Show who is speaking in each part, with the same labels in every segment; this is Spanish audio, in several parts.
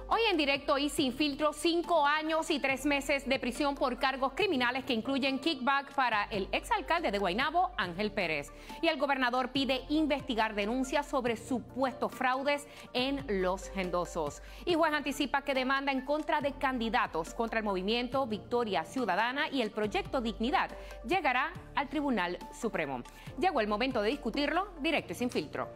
Speaker 1: Hoy en directo y sin filtro, 5 años y 3 meses de prisión por cargos criminales que incluyen kickback para el exalcalde de Guaynabo, Ángel Pérez. Y el gobernador pide investigar denuncias sobre supuestos fraudes en Los Gendosos. Y juez anticipa que demanda en contra de candidatos contra el movimiento Victoria Ciudadana y el proyecto Dignidad llegará al Tribunal Supremo. Llegó el momento de discutirlo directo y sin filtro.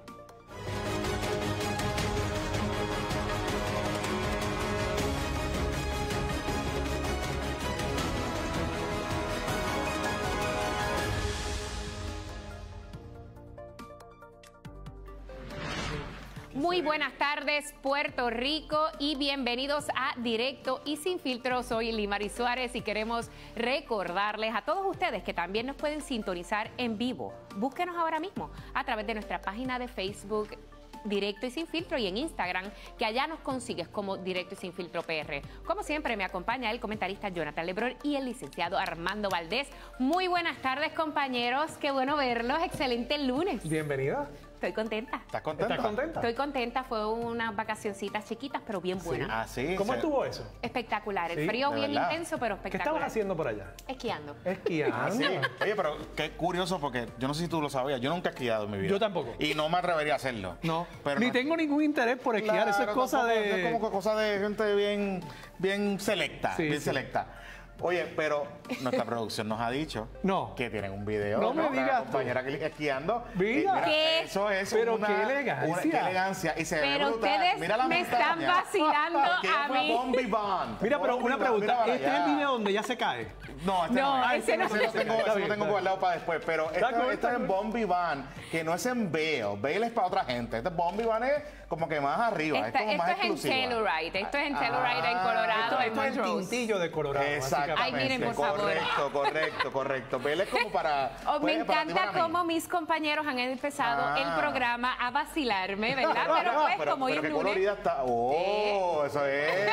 Speaker 1: Muy buenas tardes, Puerto Rico, y bienvenidos a Directo y Sin Filtro. Soy Limari Suárez y queremos recordarles a todos ustedes que también nos pueden sintonizar en vivo. Búsquenos ahora mismo a través de nuestra página de Facebook Directo y Sin Filtro y en Instagram, que allá nos consigues como Directo y Sin Filtro PR. Como siempre, me acompaña el comentarista Jonathan Lebrón y el licenciado Armando Valdés. Muy buenas tardes, compañeros. Qué bueno verlos. Excelente lunes.
Speaker 2: Bienvenida.
Speaker 1: Estoy contenta.
Speaker 2: ¿Estás contenta? ¿Estás contenta?
Speaker 1: Estoy contenta. Fue unas vacacioncitas chiquitas, pero bien buenas.
Speaker 2: Sí. Ah, sí. ¿Cómo estuvo eso?
Speaker 1: Espectacular. El
Speaker 2: Sí,
Speaker 1: frío bien
Speaker 2: verdad.
Speaker 1: intenso, pero espectacular.
Speaker 2: ¿Qué estabas haciendo por allá?
Speaker 1: Esquiando.
Speaker 2: Esquiando.
Speaker 3: Ah, sí. Oye, pero qué curioso, porque yo no sé si tú lo sabías, yo nunca he esquiado en mi vida.
Speaker 2: Yo tampoco.
Speaker 3: Y no me atrevería a hacerlo.
Speaker 2: No,
Speaker 3: pero
Speaker 2: ni
Speaker 3: no.
Speaker 2: tengo ningún interés por esquiar,
Speaker 3: Claro,
Speaker 2: eso es cosa
Speaker 3: tampoco,
Speaker 2: de...
Speaker 3: Es como que cosa de gente bien selecta,
Speaker 2: Sí,
Speaker 3: bien
Speaker 2: sí.
Speaker 3: selecta. Oye, pero nuestra producción nos ha dicho
Speaker 2: No.
Speaker 3: que tienen un video.
Speaker 2: No me
Speaker 3: de una
Speaker 2: digas tú.
Speaker 3: compañera esquiando.
Speaker 2: Mira.
Speaker 1: ¿Qué?
Speaker 3: Eso es
Speaker 2: Pero
Speaker 3: una,
Speaker 2: qué elegancia.
Speaker 3: qué elegancia. Y se ve
Speaker 1: Pero
Speaker 3: brutal.
Speaker 1: ustedes
Speaker 3: Mira la
Speaker 1: me están
Speaker 3: montaña.
Speaker 1: vacilando
Speaker 3: ¿Quién
Speaker 1: a
Speaker 3: fue
Speaker 1: mí?
Speaker 3: Bombi Band?
Speaker 2: Mira, pero
Speaker 3: Bombi
Speaker 2: una
Speaker 3: Band,
Speaker 2: pregunta,
Speaker 3: mira para
Speaker 2: ¿este es el
Speaker 3: allá.
Speaker 2: video donde ya se cae?
Speaker 3: No, este
Speaker 1: No,
Speaker 3: no,
Speaker 1: ese no.
Speaker 3: ese lo tengo,
Speaker 2: Está
Speaker 3: ese
Speaker 2: bien,
Speaker 3: lo tengo
Speaker 2: está
Speaker 3: guardado para después, pero
Speaker 2: Está
Speaker 3: este
Speaker 2: cool,
Speaker 3: es
Speaker 2: está
Speaker 3: en
Speaker 2: cool.
Speaker 3: Bombi Van, que no es en Vail. Vail es para otra gente. Este Bombi Van es como que más arriba, es como
Speaker 1: Esto
Speaker 3: más
Speaker 1: es en
Speaker 3: exclusiva.
Speaker 1: Telluride. Esto es en Telluride, en Colorado, en
Speaker 2: Esto es el
Speaker 1: Montrose.
Speaker 2: tintillo de Colorado,
Speaker 3: Exactamente.
Speaker 1: Ay, miren, por favor.
Speaker 3: Correcto. Vail es como para...
Speaker 1: Oh, me
Speaker 3: pues, para ti,
Speaker 1: encanta
Speaker 3: para mí.
Speaker 1: cómo mis compañeros han empezado el programa a vacilarme, ¿verdad? Pero pues, como hoy es
Speaker 3: qué
Speaker 1: lunes.
Speaker 3: colorida está. Oh, eso es.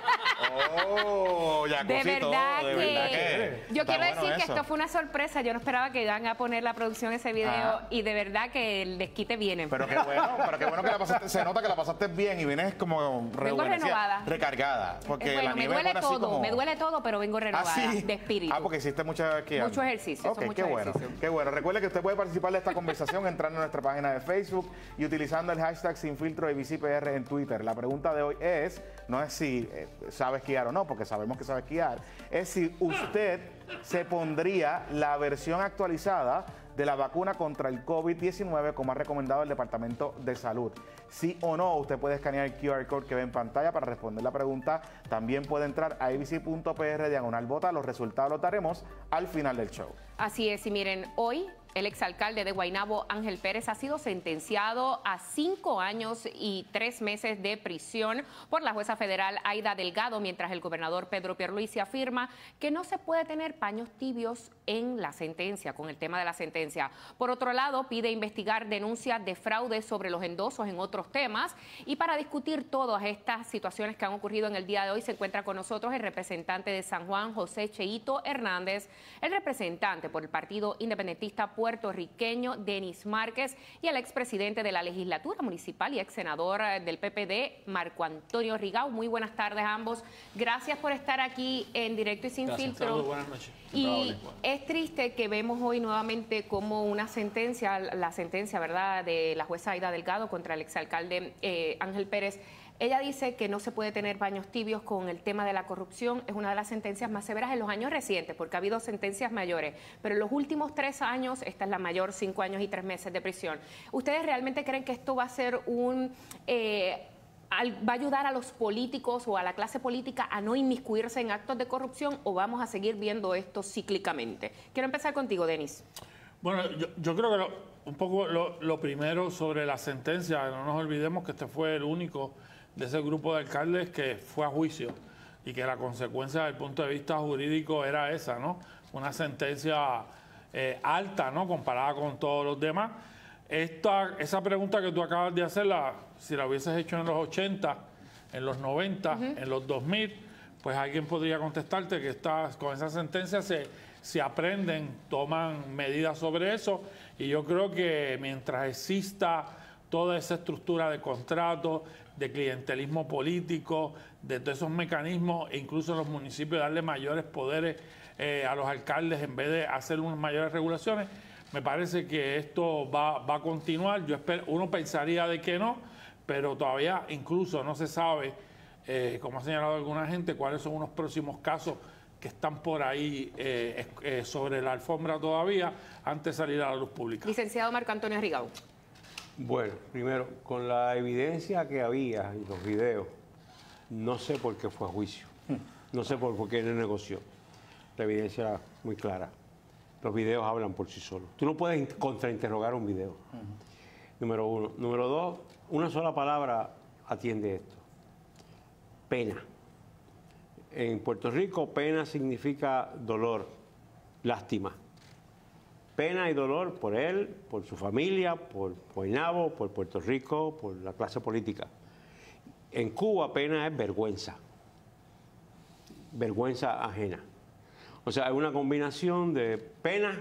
Speaker 3: Oh, ya
Speaker 1: De verdad
Speaker 3: que
Speaker 1: yo
Speaker 3: está
Speaker 1: quiero
Speaker 3: bueno
Speaker 1: decir que
Speaker 3: eso.
Speaker 1: esto fue una sorpresa. Yo no esperaba que iban a poner la producción ese video
Speaker 3: Ajá.
Speaker 1: y de verdad que el desquite viene.
Speaker 3: Pero qué bueno que la pasaste, se nota que la pasaste bien y vienes como
Speaker 1: renovada.
Speaker 3: Recargada. Porque
Speaker 1: Bueno,
Speaker 3: la
Speaker 1: me
Speaker 3: nieve
Speaker 1: duele
Speaker 3: pone así
Speaker 1: todo,
Speaker 3: como...
Speaker 1: me duele todo, pero vengo renovada de espíritu.
Speaker 3: Ah, porque hiciste mucho esquiando.
Speaker 1: Mucho ejercicio,
Speaker 3: Ok,
Speaker 1: son muchos
Speaker 3: qué bueno,
Speaker 1: ejercicios.
Speaker 3: qué bueno. Recuerde que usted puede participar de esta conversación entrando a nuestra página de Facebook y utilizando el hashtag SinFiltroABCPR en Twitter. La pregunta de hoy es, no es si sabe esquiar o no, porque sabemos que sabe esquiar, es si usted se pondría la versión actualizada de la vacuna contra el COVID-19 como ha recomendado el Departamento de Salud. Sí o no, usted puede escanear el QR code que ve en pantalla para responder la pregunta. También puede entrar a abc.pr/vota. Los resultados los daremos al final del show.
Speaker 1: Así es, y miren, hoy el exalcalde de Guaynabo, Ángel Pérez, ha sido sentenciado a 5 años y 3 meses de prisión por la jueza federal Aida Delgado, mientras el gobernador Pedro Pierluisi afirma que no se puede tener paños tibios en la sentencia, con el tema de la sentencia. Por otro lado, pide investigar denuncias de fraude sobre los endosos en otros temas. Y para discutir todas estas situaciones que han ocurrido en el día de hoy, se encuentra con nosotros el representante de San Juan, José Cheito Hernández, el representante por el Partido Independentista puertorriqueño, Denis Márquez, y el expresidente de la legislatura municipal y ex senador del PPD, Marco Antonio Rigau. Muy buenas tardes a ambos. Gracias por estar aquí en Directo y Sin Filtro.
Speaker 4: Saludos, buenas noches.
Speaker 1: Y es triste que vemos hoy nuevamente como una sentencia, la sentencia, ¿verdad?, de la jueza Aida Delgado contra el exalcalde Ángel Pérez. Ella dice que no se puede tener baños tibios con el tema de la corrupción. Es una de las sentencias más severas en los años recientes, porque ha habido sentencias mayores. Pero en los últimos 3 años, esta es la mayor, 5 años y 3 meses de prisión. ¿Ustedes realmente creen que esto va a ser va a ayudar a los políticos o a la clase política a no inmiscuirse en actos de corrupción, o vamos a seguir viendo esto cíclicamente? Quiero empezar contigo, Denis.
Speaker 4: Bueno, yo creo que un poco lo primero sobre la sentencia, no nos olvidemos que este fue el único de ese grupo de alcaldes que fue a juicio y que la consecuencia desde el punto de vista jurídico era esa, ¿no? Una sentencia alta, ¿no?, comparada con todos los demás. Esa pregunta que tú acabas de hacerla, si la hubieses hecho en los 80, en los 90, en los 2000, pues alguien podría contestarte que con esa sentencia se aprenden, toman medidas sobre eso, y yo creo que mientras exista toda esa estructura de contratos, de clientelismo político, de todos esos mecanismos, e incluso en los municipios darle mayores poderes a los alcaldes en vez de hacer unas mayores regulaciones. Me parece que esto va a continuar. Uno pensaría de que no, pero todavía incluso no se sabe, como ha señalado alguna gente, cuáles son unos próximos casos que están por ahí sobre la alfombra todavía antes de salir a la luz pública.
Speaker 1: Licenciado Marco Antonio Rigau.
Speaker 5: Bueno, primero, con la evidencia que había y los videos, no sé por qué fue a juicio. No sé por qué no negoció. La evidencia era muy clara. Los videos hablan por sí solos. Tú no puedes contrainterrogar un video. Número uno. Número dos, una sola palabra atiende esto. Pena. En Puerto Rico, pena significa dolor, lástima. Pena y dolor por él, por su familia, por Guaynabo, por Puerto Rico, por la clase política. En Cuba, pena es vergüenza. Vergüenza ajena. O sea, hay una combinación de pena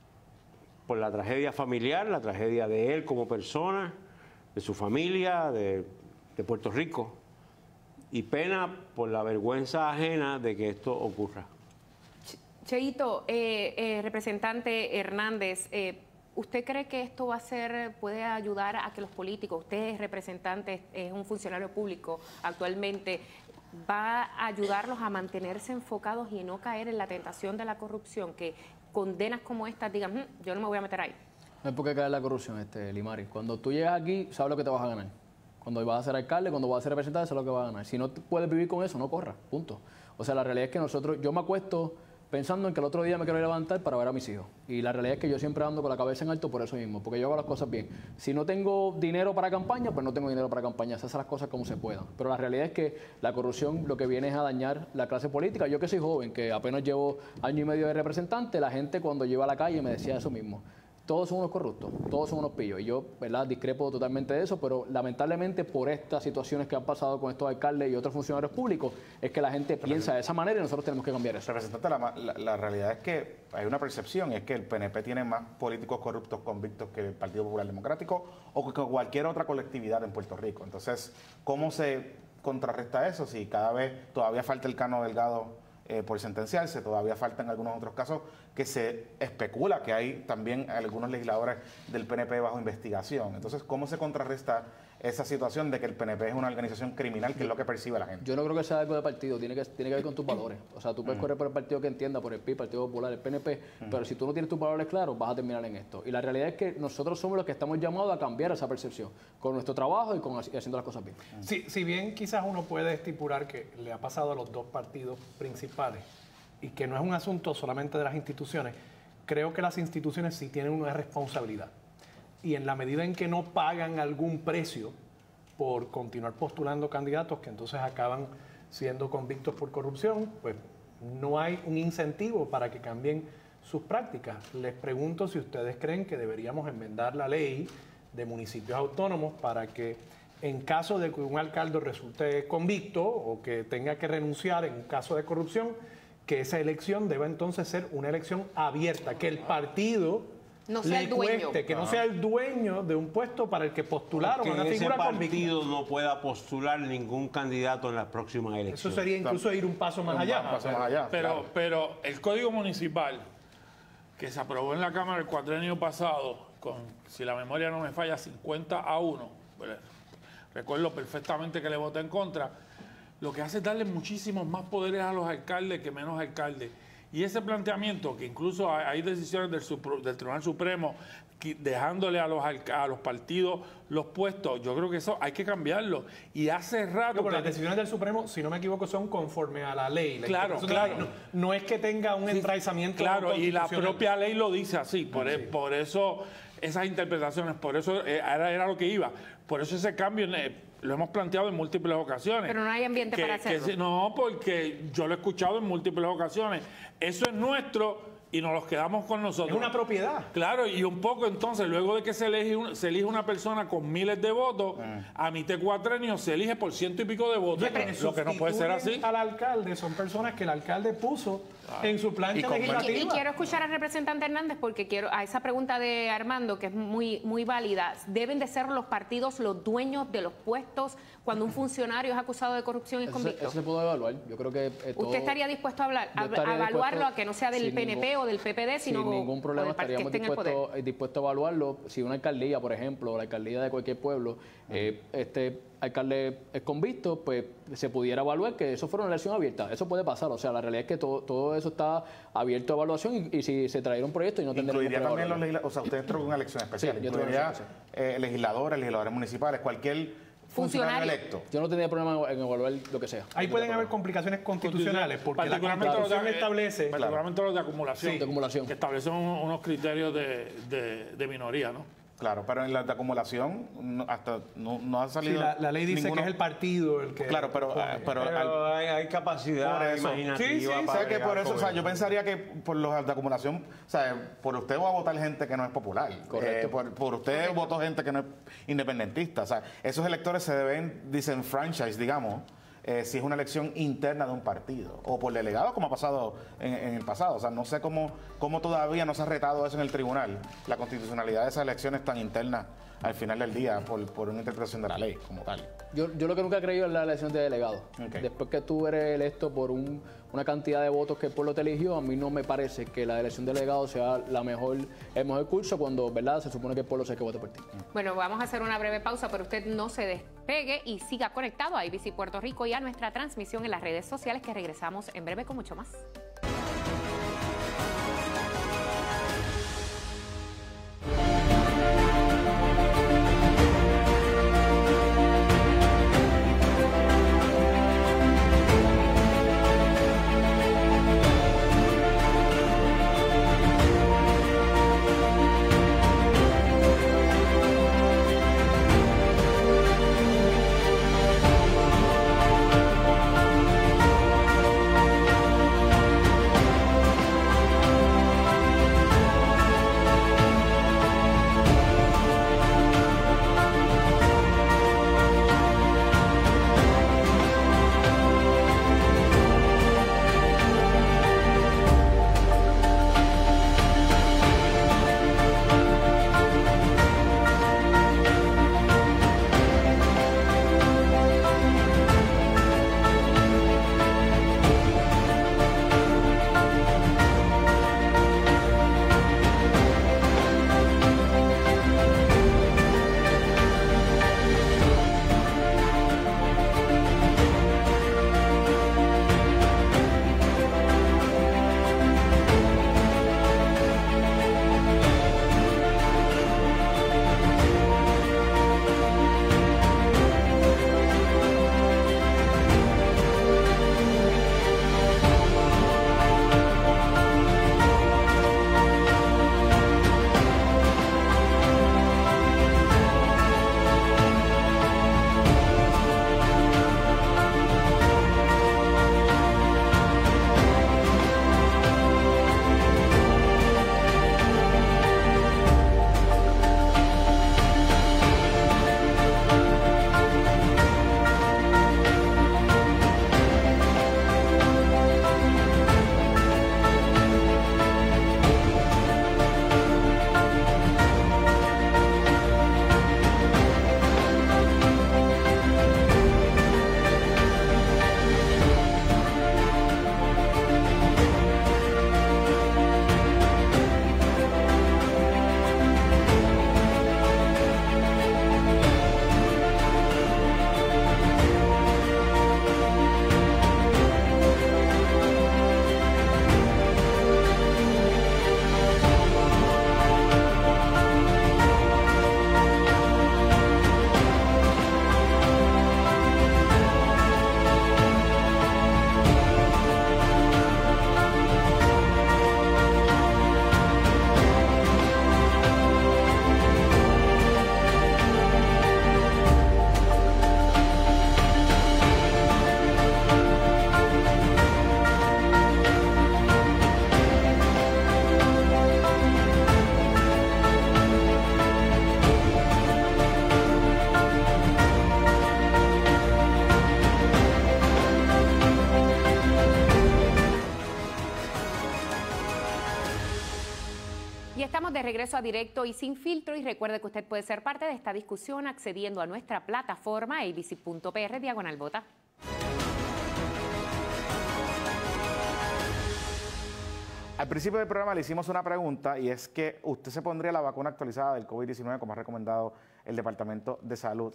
Speaker 5: por la tragedia familiar, la tragedia de él como persona, de su familia, de Puerto Rico, y pena por la vergüenza ajena de que esto ocurra.
Speaker 1: Cheito, representante Hernández, ¿usted cree que esto puede ayudar a que los políticos, usted es representante, es un funcionario público actualmente, va a ayudarlos a mantenerse enfocados y no caer en la tentación de la corrupción, que condenas como estas digan, yo no me voy a meter ahí?
Speaker 6: No hay por qué caer en la corrupción, Limari. Cuando tú llegas aquí, sabes lo que te vas a ganar. Cuando vas a ser alcalde, cuando vas a ser representante, sabes lo que vas a ganar. Si no puedes vivir con eso, no corras, punto. O sea, la realidad es que yo me acuesto pensando en que el otro día me quiero levantar para ver a mis hijos. Y la realidad es que yo siempre ando con la cabeza en alto por eso mismo, porque yo hago las cosas bien. Si no tengo dinero para campaña, pues no tengo dinero para campaña, se hacen las cosas como se puedan. Pero la realidad es que la corrupción lo que viene es a dañar la clase política. Yo que soy joven, que apenas llevo año y medio de representante, la gente cuando yo iba a la calle me decía eso mismo. Todos son unos corruptos, todos son unos pillos. Y yo, ¿verdad?, discrepo totalmente de eso, pero lamentablemente por estas situaciones que han pasado con estos alcaldes y otros funcionarios públicos, es que la gente piensa de esa manera y nosotros tenemos que cambiar eso.
Speaker 3: Representante, la realidad es que hay una percepción, y es que el PNP tiene más políticos corruptos convictos que el Partido Popular Democrático o que cualquier otra colectividad en Puerto Rico. Entonces, ¿cómo se contrarresta eso si cada vez todavía falta el Cano Delgado por sentenciarse, todavía faltan algunos otros casos que se especula que hay también algunos legisladores del PNP bajo investigación? Entonces, ¿cómo se contrarresta esa situación de que el PNP es una organización criminal, que es lo que percibe la gente?
Speaker 6: Yo no creo que sea algo de partido, tiene que ver con tus valores. O sea, tú puedes correr por el partido que entienda, por el PIB, Partido Popular, el PNP, pero si tú no tienes tus valores claros, vas a terminar en esto. Y la realidad es que nosotros somos los que estamos llamados a cambiar esa percepción, con nuestro trabajo y haciendo las cosas bien.
Speaker 2: Si bien quizás uno puede estipular que le ha pasado a los dos partidos principales y que no es un asunto solamente de las instituciones, creo que las instituciones sí tienen una responsabilidad. Y en la medida en que no pagan algún precio por continuar postulando candidatos que entonces acaban siendo convictos por corrupción, pues no hay un incentivo para que cambien sus prácticas. Les pregunto si ustedes creen que deberíamos enmendar la ley de municipios autónomos para que en caso de que un alcalde resulte convicto o que tenga que renunciar en un caso de corrupción, que esa elección deba entonces ser una elección abierta, que el partido
Speaker 1: no sea el dueño.
Speaker 2: Que no sea el dueño de un puesto para el que postularon a una figura convicta.
Speaker 5: Que ese partido no pueda postular ningún candidato en las próximas elecciones.
Speaker 2: Eso sería incluso ir un paso más allá.
Speaker 4: Pero el Código Municipal, que se aprobó en la Cámara el cuatrienio pasado, con, si la memoria no me falla, 50-1, recuerdo perfectamente que le voté en contra, lo que hace es darle muchísimos más poderes a los alcaldes que menos alcaldes. Y ese planteamiento, que incluso hay decisiones del Tribunal Supremo dejándole a los partidos los puestos, yo creo que eso hay que cambiarlo. Y hace rato...
Speaker 2: Pero las decisiones del Supremo, si no me equivoco, son conforme a la ley.
Speaker 4: Claro.
Speaker 2: No es que tenga un enraizamiento.
Speaker 4: Claro, y la propia ley lo dice así. Por eso esas interpretaciones, por eso era lo que iba. Por eso ese cambio lo hemos planteado en múltiples ocasiones.
Speaker 1: Pero no hay ambiente para hacerlo.
Speaker 4: No, porque yo lo he escuchado en múltiples ocasiones. Eso es nuestro, y nos los quedamos con nosotros.
Speaker 2: Es una propiedad.
Speaker 4: Claro, y un poco entonces, luego de que se elige una persona con miles de votos, a mitad de cuatrenio se elige por ciento y pico de votos, lo que no puede ser así.
Speaker 2: Al alcalde son personas que el alcalde puso en su plancha legislativa.
Speaker 1: Y quiero escuchar al representante Hernández porque quiero a esa pregunta de Armando, que es muy válida. ¿Deben de ser los partidos los dueños de los puestos cuando un funcionario es acusado de corrupción y convicto?
Speaker 6: Eso se puede evaluar. Yo creo que
Speaker 1: ¿Usted estaría dispuesto a evaluarlo, a que no sea del PNP o del PPD, sino
Speaker 6: sin ningún problema estaríamos dispuestos a evaluarlo? Si una alcaldía, por ejemplo, o la alcaldía de cualquier pueblo, este alcalde es convicto, pues se pudiera evaluar que eso fuera una elección abierta. Eso puede pasar. O sea, la realidad es que todo eso está abierto a evaluación y si se traería un proyecto y no tendría
Speaker 3: incluiría también los legisladores, o sea, usted entró en una elección especial,
Speaker 6: Sí,
Speaker 3: incluiría legisladores municipales, cualquier funcionario electo.
Speaker 6: Yo no tendría problema en evaluar lo que sea.
Speaker 2: Ahí pueden haber complicaciones constitucionales porque la Constitución establece...
Speaker 4: Particularmente los de acumulación.
Speaker 6: Sí, de acumulación.
Speaker 4: Que establecen unos criterios de minoría, ¿no?
Speaker 3: Claro, pero en la de acumulación no ha salido...
Speaker 2: Sí, la ley dice que es el partido el que...
Speaker 3: Claro, pero
Speaker 5: hay capacidad imaginativa.
Speaker 3: Sí,
Speaker 5: para
Speaker 3: que por eso,
Speaker 5: con
Speaker 3: o sea, yo pensaría que por los de acumulación, o sea, por usted va a votar gente que no es popular.
Speaker 6: Correcto.
Speaker 3: Por usted votó gente que no es independentista. O sea, esos electores se deben disenfranchise, digamos, si es una elección interna de un partido o por delegado, como ha pasado en el pasado. O sea, no sé cómo todavía no se ha retado eso en el tribunal, la constitucionalidad de esas elecciones tan internas al final del día por una interpretación de la ley como tal.
Speaker 6: Yo lo que nunca he creído es la elección de delegado.
Speaker 3: Okay.
Speaker 6: Después que tú eres electo por una cantidad de votos que el pueblo te eligió, a mí no me parece que la elección de delegado sea el mejor curso cuando, ¿verdad?, se supone que el pueblo sea el que vote por ti.
Speaker 1: Bueno, vamos a hacer una breve pausa, pero usted no se despegue y siga conectado a ABC Puerto Rico y a nuestra transmisión en las redes sociales, que regresamos en breve con mucho más. de regreso a Directo y Sin Filtro, y recuerde que usted puede ser parte de esta discusión accediendo a nuestra plataforma abc.pr/vota.
Speaker 3: Al principio del programa le hicimos una pregunta y es que usted se pondría la vacuna actualizada del COVID-19 como ha recomendado el Departamento de Salud.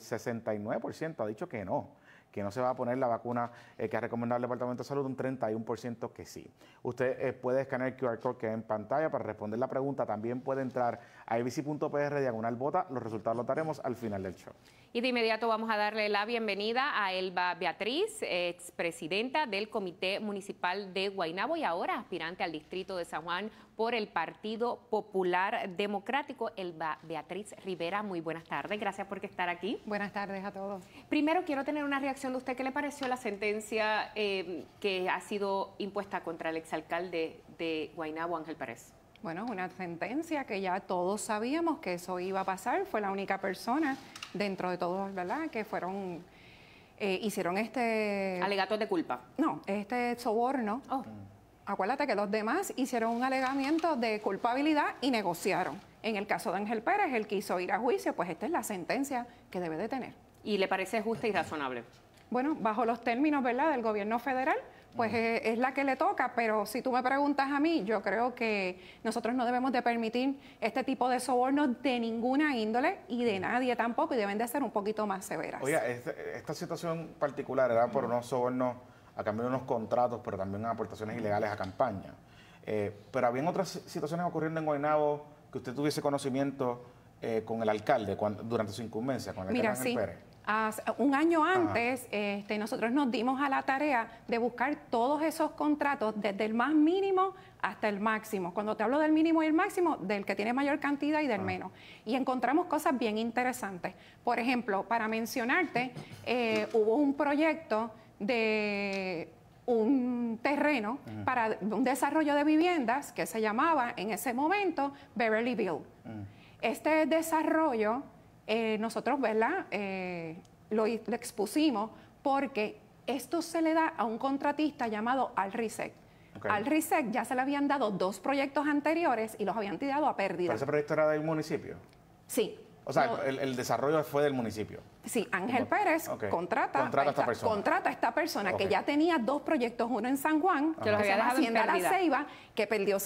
Speaker 3: 69% ha dicho que no se va a poner la vacuna que ha recomendado el Departamento de Salud, un 31% que sí. Usted puede escanear el QR code que hay en pantalla para responder la pregunta. También puede entrar a abc.pr/vota. Los resultados los daremos al final del show.
Speaker 1: Y de inmediato vamos a darle la bienvenida a Elba Beatriz, expresidenta del Comité Municipal de Guaynabo y ahora aspirante al Distrito de San Juan por el Partido Popular Democrático. Elba Beatriz Rivera, muy buenas tardes. Gracias por estar aquí.
Speaker 7: Buenas tardes a todos.
Speaker 1: Primero quiero tener una reacción de usted. ¿Qué le pareció la sentencia que ha sido impuesta contra el exalcalde de Guaynabo, Ángel Pérez?
Speaker 7: Bueno, una sentencia que ya todos sabíamos que eso iba a pasar. Fue la única persona dentro de todos, ¿verdad?, que fueron, hicieron
Speaker 1: alegatos de culpa.
Speaker 7: No, soborno.
Speaker 1: Oh.
Speaker 7: Acuérdate que los demás hicieron un alegamiento de culpabilidad y negociaron. En el caso de Ángel Pérez, el quiso ir a juicio, pues esta es la sentencia que debe de tener.
Speaker 1: ¿Y le parece justa y razonable?
Speaker 7: Bueno, bajo los términos, ¿verdad?, del gobierno federal, pues es la que le toca, pero si tú me preguntas a mí, yo creo que nosotros no debemos de permitir este tipo de sobornos de ninguna índole y de nadie tampoco, y deben de ser un poquito más severas.
Speaker 3: Oiga, esta situación particular era por unos sobornos a cambio de unos contratos, pero también aportaciones ilegales a campaña. Pero habían otras situaciones ocurriendo en Guaynabo que usted tuviese conocimiento con el alcalde durante su incumbencia, con el alcalde Ángel Pérez.
Speaker 7: Un año antes, nosotros nos dimos a la tarea de buscar todos esos contratos, desde el más mínimo hasta el máximo. Cuando te hablo del mínimo y el máximo, del que tiene mayor cantidad y del menos. Y encontramos cosas bien interesantes. Por ejemplo, para mencionarte, hubo un proyecto de un terreno para un desarrollo de viviendas que se llamaba en ese momento Beverlyville. Este desarrollo nosotros, ¿verdad?, lo expusimos porque esto se le da a un contratista llamado Alrisec. Okay. Alrisec ya se le habían dado 2 proyectos anteriores y los habían tirado a pérdida.
Speaker 3: ¿Pero ese proyecto era del municipio?
Speaker 7: Sí.
Speaker 3: O sea, el desarrollo fue del municipio.
Speaker 7: Sí, Ángel Pérez contrata a esta persona que ya tenía 2 proyectos, uno en San Juan, que los había dejado Hacienda La Ceiba, que perdió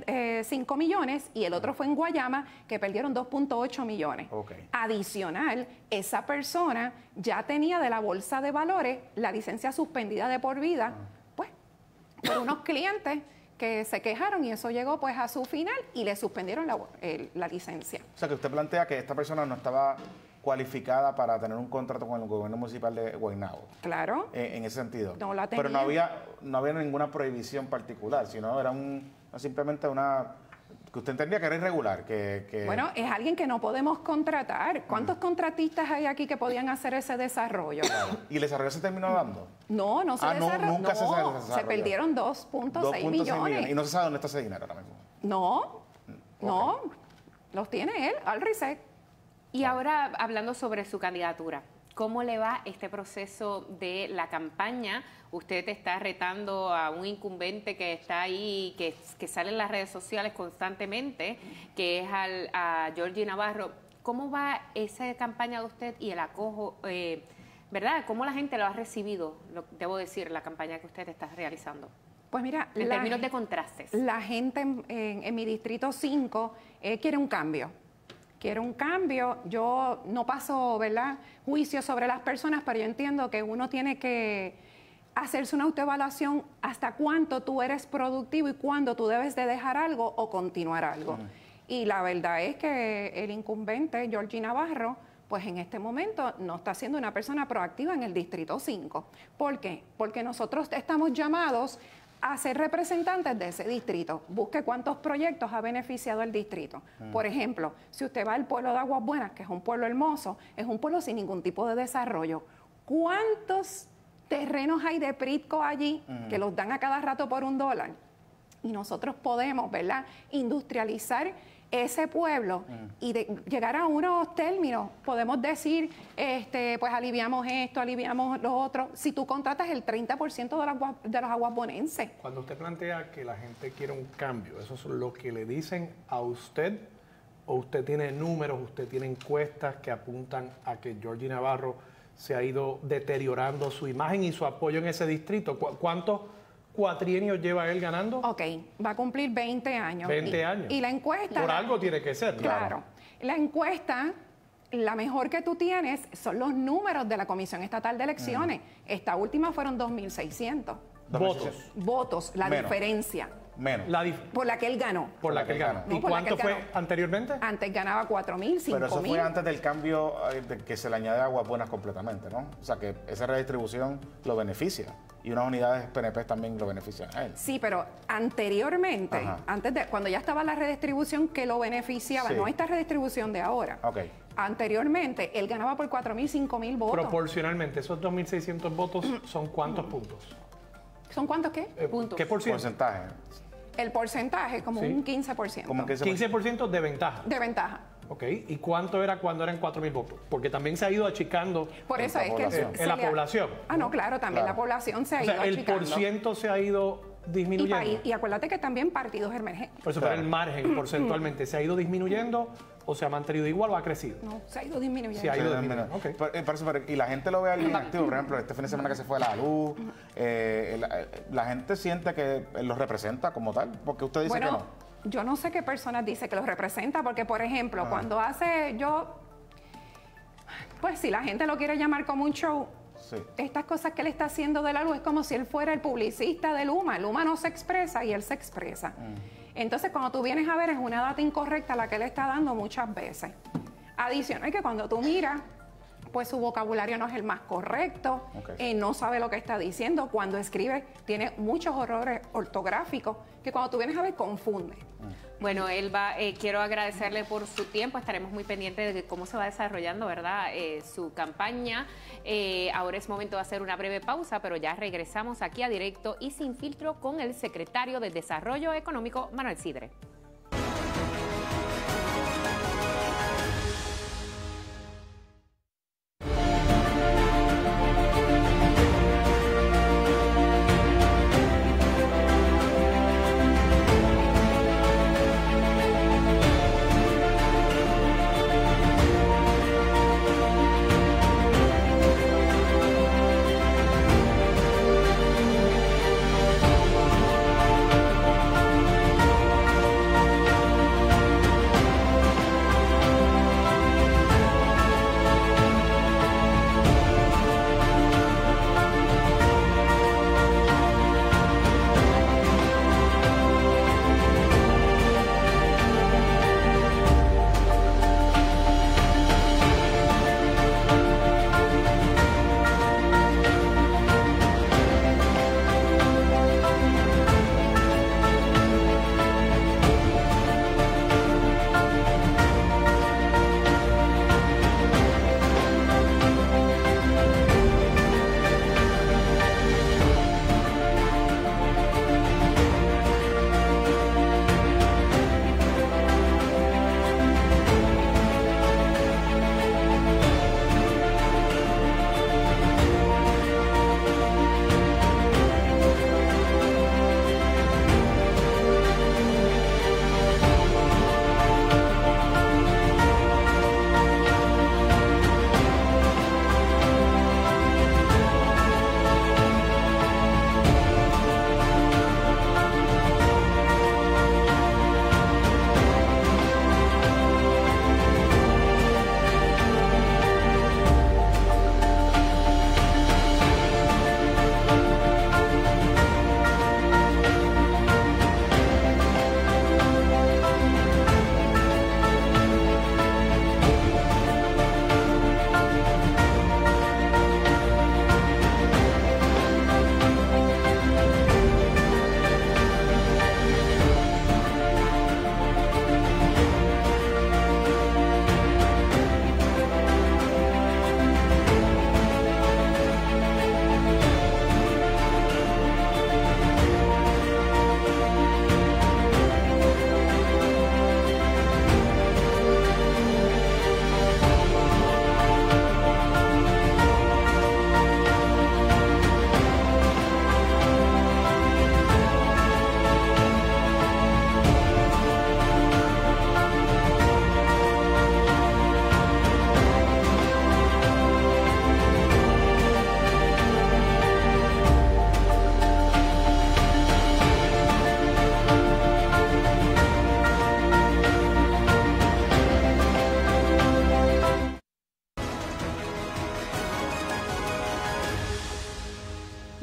Speaker 7: 5 millones, y el otro fue en Guayama, que perdieron 2.8 millones. Adicional, esa persona ya tenía de la Bolsa de Valores la licencia suspendida de por vida, pues, por unos clientes que se quejaron y eso llegó pues a su final y le suspendieron la licencia. O
Speaker 3: sea, que usted plantea que esta persona no estaba cualificada para tener un contrato con el gobierno municipal de Guaynabo.
Speaker 7: Claro.
Speaker 3: En ese sentido.
Speaker 7: No la tenía.
Speaker 3: Pero no había ninguna prohibición particular, sino era simplemente una... que usted entendía que era irregular.
Speaker 7: Bueno, es alguien que no podemos contratar. ¿Cuántos contratistas hay aquí que podían hacer ese desarrollo?
Speaker 3: Claro. ¿Y el desarrollo se terminó dando?
Speaker 7: No se desarrolló.
Speaker 3: Nunca se desarrolló.
Speaker 7: Se perdieron 2.6 millones.
Speaker 3: ¿Y no se sabe dónde está ese dinero ahora mismo?
Speaker 7: No, los tiene él, Alrisec.
Speaker 1: Y ahora, hablando sobre su candidatura, ¿cómo le va este proceso de la campaña? Usted está retando a un incumbente que está ahí, que sale en las redes sociales constantemente, que es a Georgie Navarro. ¿Cómo va esa campaña de usted y el acojo, verdad? ¿Cómo la gente lo ha recibido, debo decir, la campaña que usted está realizando?
Speaker 7: Pues mira,
Speaker 1: en términos de contrastes.
Speaker 7: La gente en mi distrito 5 quiere un cambio. Quiero un cambio. Yo no paso, ¿verdad?, juicio sobre las personas, pero yo entiendo que uno tiene que hacerse una autoevaluación hasta cuánto tú eres productivo y cuándo tú debes de dejar algo o continuar algo. Y la verdad es que el incumbente, Georgie Navarro, pues en este momento no está siendo una persona proactiva en el Distrito 5. ¿Por qué? Porque nosotros estamos llamados a ser representantes de ese distrito. Busque cuántos proyectos ha beneficiado el distrito. Por ejemplo, si usted va al pueblo de Aguas Buenas, que es un pueblo hermoso, es un pueblo sin ningún tipo de desarrollo. ¿Cuántos terrenos hay de Pritco allí que los dan a cada rato por $1? Y nosotros podemos, ¿verdad?, industrializar ese pueblo y llegar a unos términos. Podemos decir, pues aliviamos esto, aliviamos lo otro. Si tú contratas el 30% de los aguasbonenses.
Speaker 2: Cuando usted plantea que la gente quiere un cambio, ¿eso es lo que le dicen a usted o usted tiene números, usted tiene encuestas que apuntan a que Georgie Navarro se ha ido deteriorando su imagen y su apoyo en ese distrito? ¿Cuántos cuatrienios lleva él ganando?
Speaker 7: Ok, va a cumplir 20 años.
Speaker 2: 20 años.
Speaker 7: Y la encuesta...
Speaker 2: Por algo tiene que ser.
Speaker 7: Claro. La encuesta, la mejor que tú tienes son los números de la Comisión Estatal de Elecciones. Esta última fueron 2.600 votos, la
Speaker 3: Menos.
Speaker 7: diferencia.
Speaker 3: Menos.
Speaker 7: Por la que él ganó.
Speaker 2: Por la que él ganó.
Speaker 7: No,
Speaker 2: ¿Y
Speaker 7: por la que
Speaker 2: cuánto
Speaker 7: él
Speaker 2: fue
Speaker 7: ganó.
Speaker 2: anteriormente?
Speaker 7: Antes ganaba 4.000, 5.000.
Speaker 3: Pero eso fue antes del cambio de que se le añade aguas buenas completamente, ¿no? O sea, que esa redistribución lo beneficia. Y unas unidades PNP también lo benefician a él.
Speaker 7: Sí, pero anteriormente,
Speaker 3: Ajá.
Speaker 7: antes de cuando ya estaba la redistribución que lo beneficiaba,
Speaker 3: Sí.
Speaker 7: no esta redistribución de ahora.
Speaker 3: Ok.
Speaker 7: Anteriormente, él ganaba por 4.000, 5.000 votos.
Speaker 2: Proporcionalmente, esos 2.600 votos son ¿cuántos puntos?
Speaker 7: ¿Son cuántos qué?
Speaker 1: Puntos.
Speaker 2: ¿Qué por ciento?
Speaker 3: Porcentaje.
Speaker 7: El porcentaje, como
Speaker 2: Sí.
Speaker 7: un 15%.
Speaker 3: Como que
Speaker 2: 15% de ventaja.
Speaker 7: de ventaja.
Speaker 2: Ok, ¿y cuánto era cuando eran 4.000 votos? Porque también se ha ido achicando
Speaker 7: Por eso
Speaker 3: la
Speaker 7: es que...
Speaker 3: población.
Speaker 2: en la población.
Speaker 7: Ah, no, claro, también
Speaker 3: Claro.
Speaker 7: la población se ha
Speaker 2: O
Speaker 7: ido
Speaker 2: sea, el
Speaker 7: achicando.
Speaker 2: porciento se ha ido disminuyendo.
Speaker 7: Y acuérdate que también partidos emergentes.
Speaker 2: Por eso,
Speaker 3: Claro.
Speaker 2: pero el margen porcentualmente se ha ido disminuyendo o se ha mantenido igual o ha crecido.
Speaker 7: No, se ha ido disminuyendo.
Speaker 2: Se ha ido
Speaker 3: Sí,
Speaker 2: disminuyendo.
Speaker 3: mira.
Speaker 2: Ok.
Speaker 3: Por eso, y la gente lo ve alguien activo, por ejemplo, este fin de semana que se fue la luz, la gente siente que él los representa como tal, porque usted dice
Speaker 7: Bueno,
Speaker 3: que no.
Speaker 7: yo no sé qué personas dice que los representa, porque, por ejemplo,
Speaker 3: Ah.
Speaker 7: cuando pues si la gente lo quiere llamar como un show,
Speaker 3: Sí.
Speaker 7: estas cosas que él está haciendo de la luz es como si él fuera el publicista de Luma. Luma no se expresa y él se expresa. Entonces, cuando tú vienes a ver, es una data incorrecta la que él está dando muchas veces. Adicional que cuando tú miras, pues su vocabulario no es el más correcto,
Speaker 3: Ok.
Speaker 7: no sabe lo que está diciendo. Cuando escribe, tiene muchos errores ortográficos que cuando tú vienes a ver, confunde.
Speaker 1: Bueno, Elba, quiero agradecerle por su tiempo. Estaremos muy pendientes de cómo se va desarrollando, ¿verdad?, su campaña. Ahora es momento de hacer una breve pausa, pero ya regresamos aquí a Directo y Sin Filtro con el secretario de Desarrollo Económico, Manuel Sidre.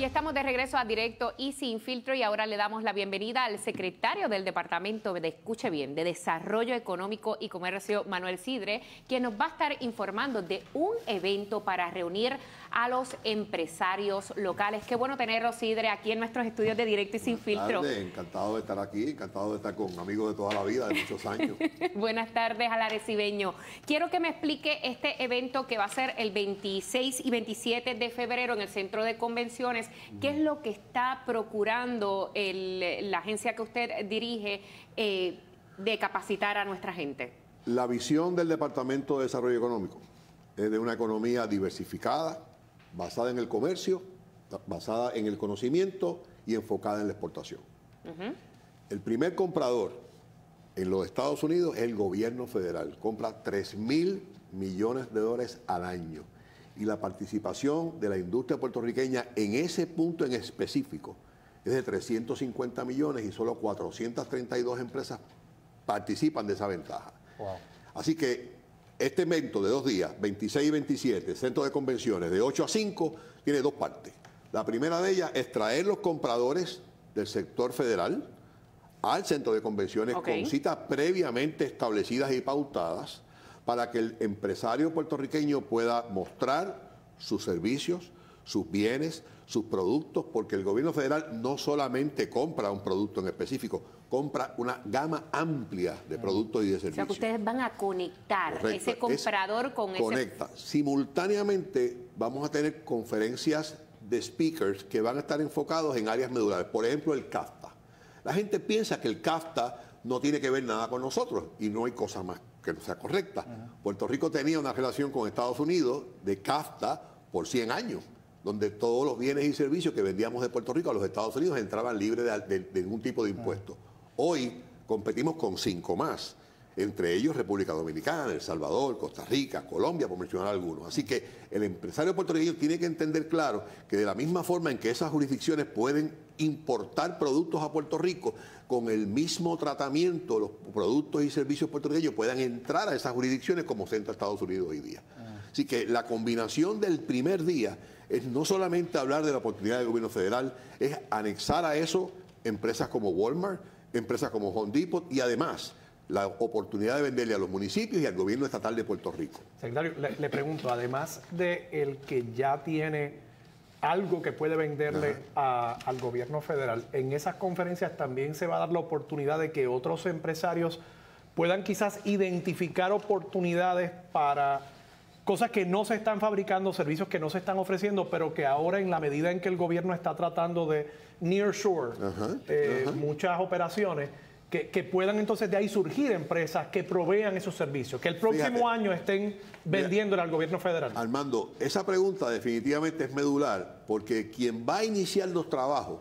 Speaker 1: estamos de regreso a Directo y Sin Filtro y ahora le damos la bienvenida al secretario del Departamento de, escuche bien, de Desarrollo Económico y Comercio, Manuel Sidre, quien nos va a estar informando de un evento para reunir a los empresarios locales. Qué bueno tenerlo, Sidre, aquí en nuestros estudios de Directo y Sin Filtro.
Speaker 8: Buenas tardes, encantado de estar aquí, encantado de estar con amigos de toda la vida, de muchos años.
Speaker 1: Buenas tardes al arecibeño. Quiero que me explique este evento que va a ser el 26 y 27 de febrero en el Centro de Convenciones. ¿Qué es lo que está procurando la agencia que usted dirige de capacitar a nuestra gente?
Speaker 8: La visión del Departamento de Desarrollo Económico es de una economía diversificada, basada en el comercio, basada en el conocimiento y enfocada en la exportación. El primer comprador en los Estados Unidos es el gobierno federal. Compra 3.000 millones de dólares al año. Y la participación de la industria puertorriqueña en ese punto en específico es de 350 millones y solo 432 empresas participan de esa ventaja. Wow. Así que este evento de 2 días, 26 y 27, Centro de Convenciones, de 8 a 5, tiene 2 partes. La primera de ellas es traer los compradores del sector federal al Centro de Convenciones con citas previamente establecidas y pautadas para que el empresario puertorriqueño pueda mostrar sus servicios, sus bienes, sus productos, porque el gobierno federal no solamente compra un producto en específico, compra una gama amplia de productos y de servicios.
Speaker 1: O sea, que ustedes van a conectar ese comprador con ese...
Speaker 8: Conecta. Simultáneamente vamos a tener conferencias de speakers que van a estar enfocados en áreas medulares. Por ejemplo, el CAFTA. La gente piensa que el CAFTA no tiene que ver nada con nosotros y no hay cosa más que no sea correcta. Puerto Rico tenía una relación con Estados Unidos de CAFTA por 100 años, donde todos los bienes y servicios que vendíamos de Puerto Rico a los Estados Unidos entraban libres de ningún tipo de impuesto. Hoy competimos con 5 más, entre ellos República Dominicana, El Salvador, Costa Rica, Colombia, por mencionar algunos. Así que el empresario puertorriqueño tiene que entender claro que de la misma forma en que esas jurisdicciones pueden importar productos a Puerto Rico, con el mismo tratamiento, los productos y servicios puertorriqueños puedan entrar a esas jurisdicciones como se entra a Estados Unidos hoy día. Así que la combinación del primer día es no solamente hablar de la oportunidad del gobierno federal, es anexar a eso empresas como Walmart, empresas como Home Depot y además la oportunidad de venderle a los municipios y al gobierno estatal de Puerto Rico.
Speaker 2: Secretario, le pregunto, además de el que ya tiene algo que puede venderle al gobierno federal, en esas conferencias también se va a dar la oportunidad de que otros empresarios puedan quizás identificar oportunidades para cosas que no se están fabricando, servicios que no se están ofreciendo, pero que ahora en la medida en que el gobierno está tratando de nearshore muchas operaciones, que puedan entonces de ahí surgir empresas que provean esos servicios, que el próximo año estén vendiéndole al gobierno federal.
Speaker 8: Armando, esa pregunta definitivamente es medular, porque quien va a iniciar los trabajos,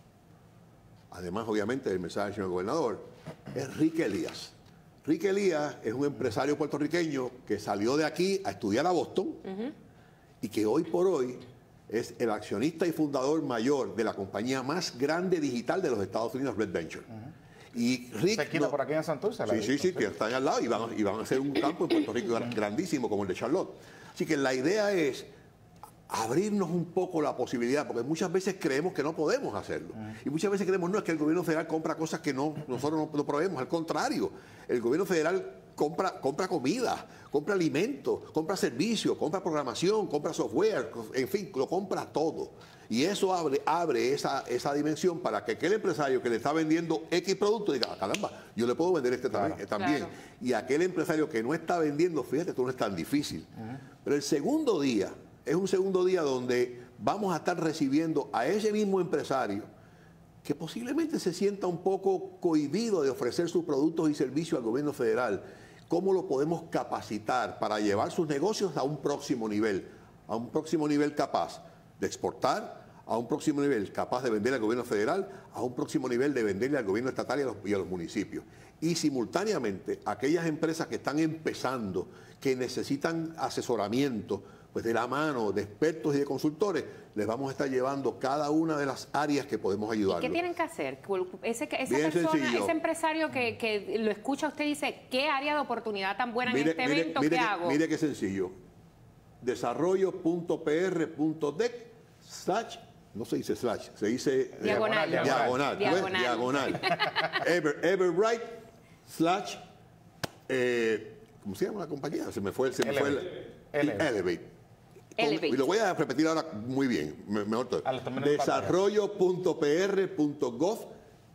Speaker 8: además obviamente del mensaje del señor gobernador, es Rick Elías. Rick Elías es un empresario puertorriqueño que salió de aquí a estudiar a Boston y que hoy por hoy es el accionista y fundador mayor de la compañía más grande digital de los Estados Unidos, Red Venture. Y Rick,
Speaker 3: por aquí en Santurce.
Speaker 8: Sí, que están al lado y van a hacer un campo en Puerto Rico grandísimo como el de Charlotte. Así que la idea es abrirnos un poco la posibilidad, porque muchas veces creemos que no podemos hacerlo. Y muchas veces creemos, no, es que el gobierno federal compra cosas que nosotros no proveemos. Al contrario, el gobierno federal compra comida, compra alimentos, compra servicios, compra programación, compra software, en fin, lo compra todo. Y eso abre esa dimensión para que aquel empresario que le está vendiendo X producto diga, caramba, yo le puedo vender este también. Claro. Y aquel empresario que no está vendiendo, fíjate, esto no es tan difícil. Pero el segundo día es un segundo día donde vamos a estar recibiendo a ese mismo empresario que posiblemente se sienta un poco cohibido de ofrecer sus productos y servicios al gobierno federal. ¿Cómo lo podemos capacitar para llevar sus negocios a un próximo nivel capaz de exportar, a un próximo nivel capaz de vender al gobierno federal, a un próximo nivel de venderle al gobierno estatal y a los municipios? Y simultáneamente, aquellas empresas que están empezando, que necesitan asesoramiento, pues de la mano de expertos y de consultores, les vamos a estar llevando cada una de las áreas que podemos ayudar.
Speaker 1: ¿Qué tienen que hacer? Ese empresario que lo escucha usted dice, ¿qué área de oportunidad tan buena en este evento? ¿Qué hago?
Speaker 8: Mire qué sencillo. Desarrollo.pr.dec/ no se dice slash, se dice
Speaker 1: Diagonal.
Speaker 8: diagonal.
Speaker 1: Diagonal.
Speaker 8: Everbright slash, ¿cómo se llama la compañía? Se me fue Elevate.
Speaker 1: Elevate.
Speaker 8: Y lo voy a repetir ahora muy bien, mejor todo. Desarrollo.pr.gov,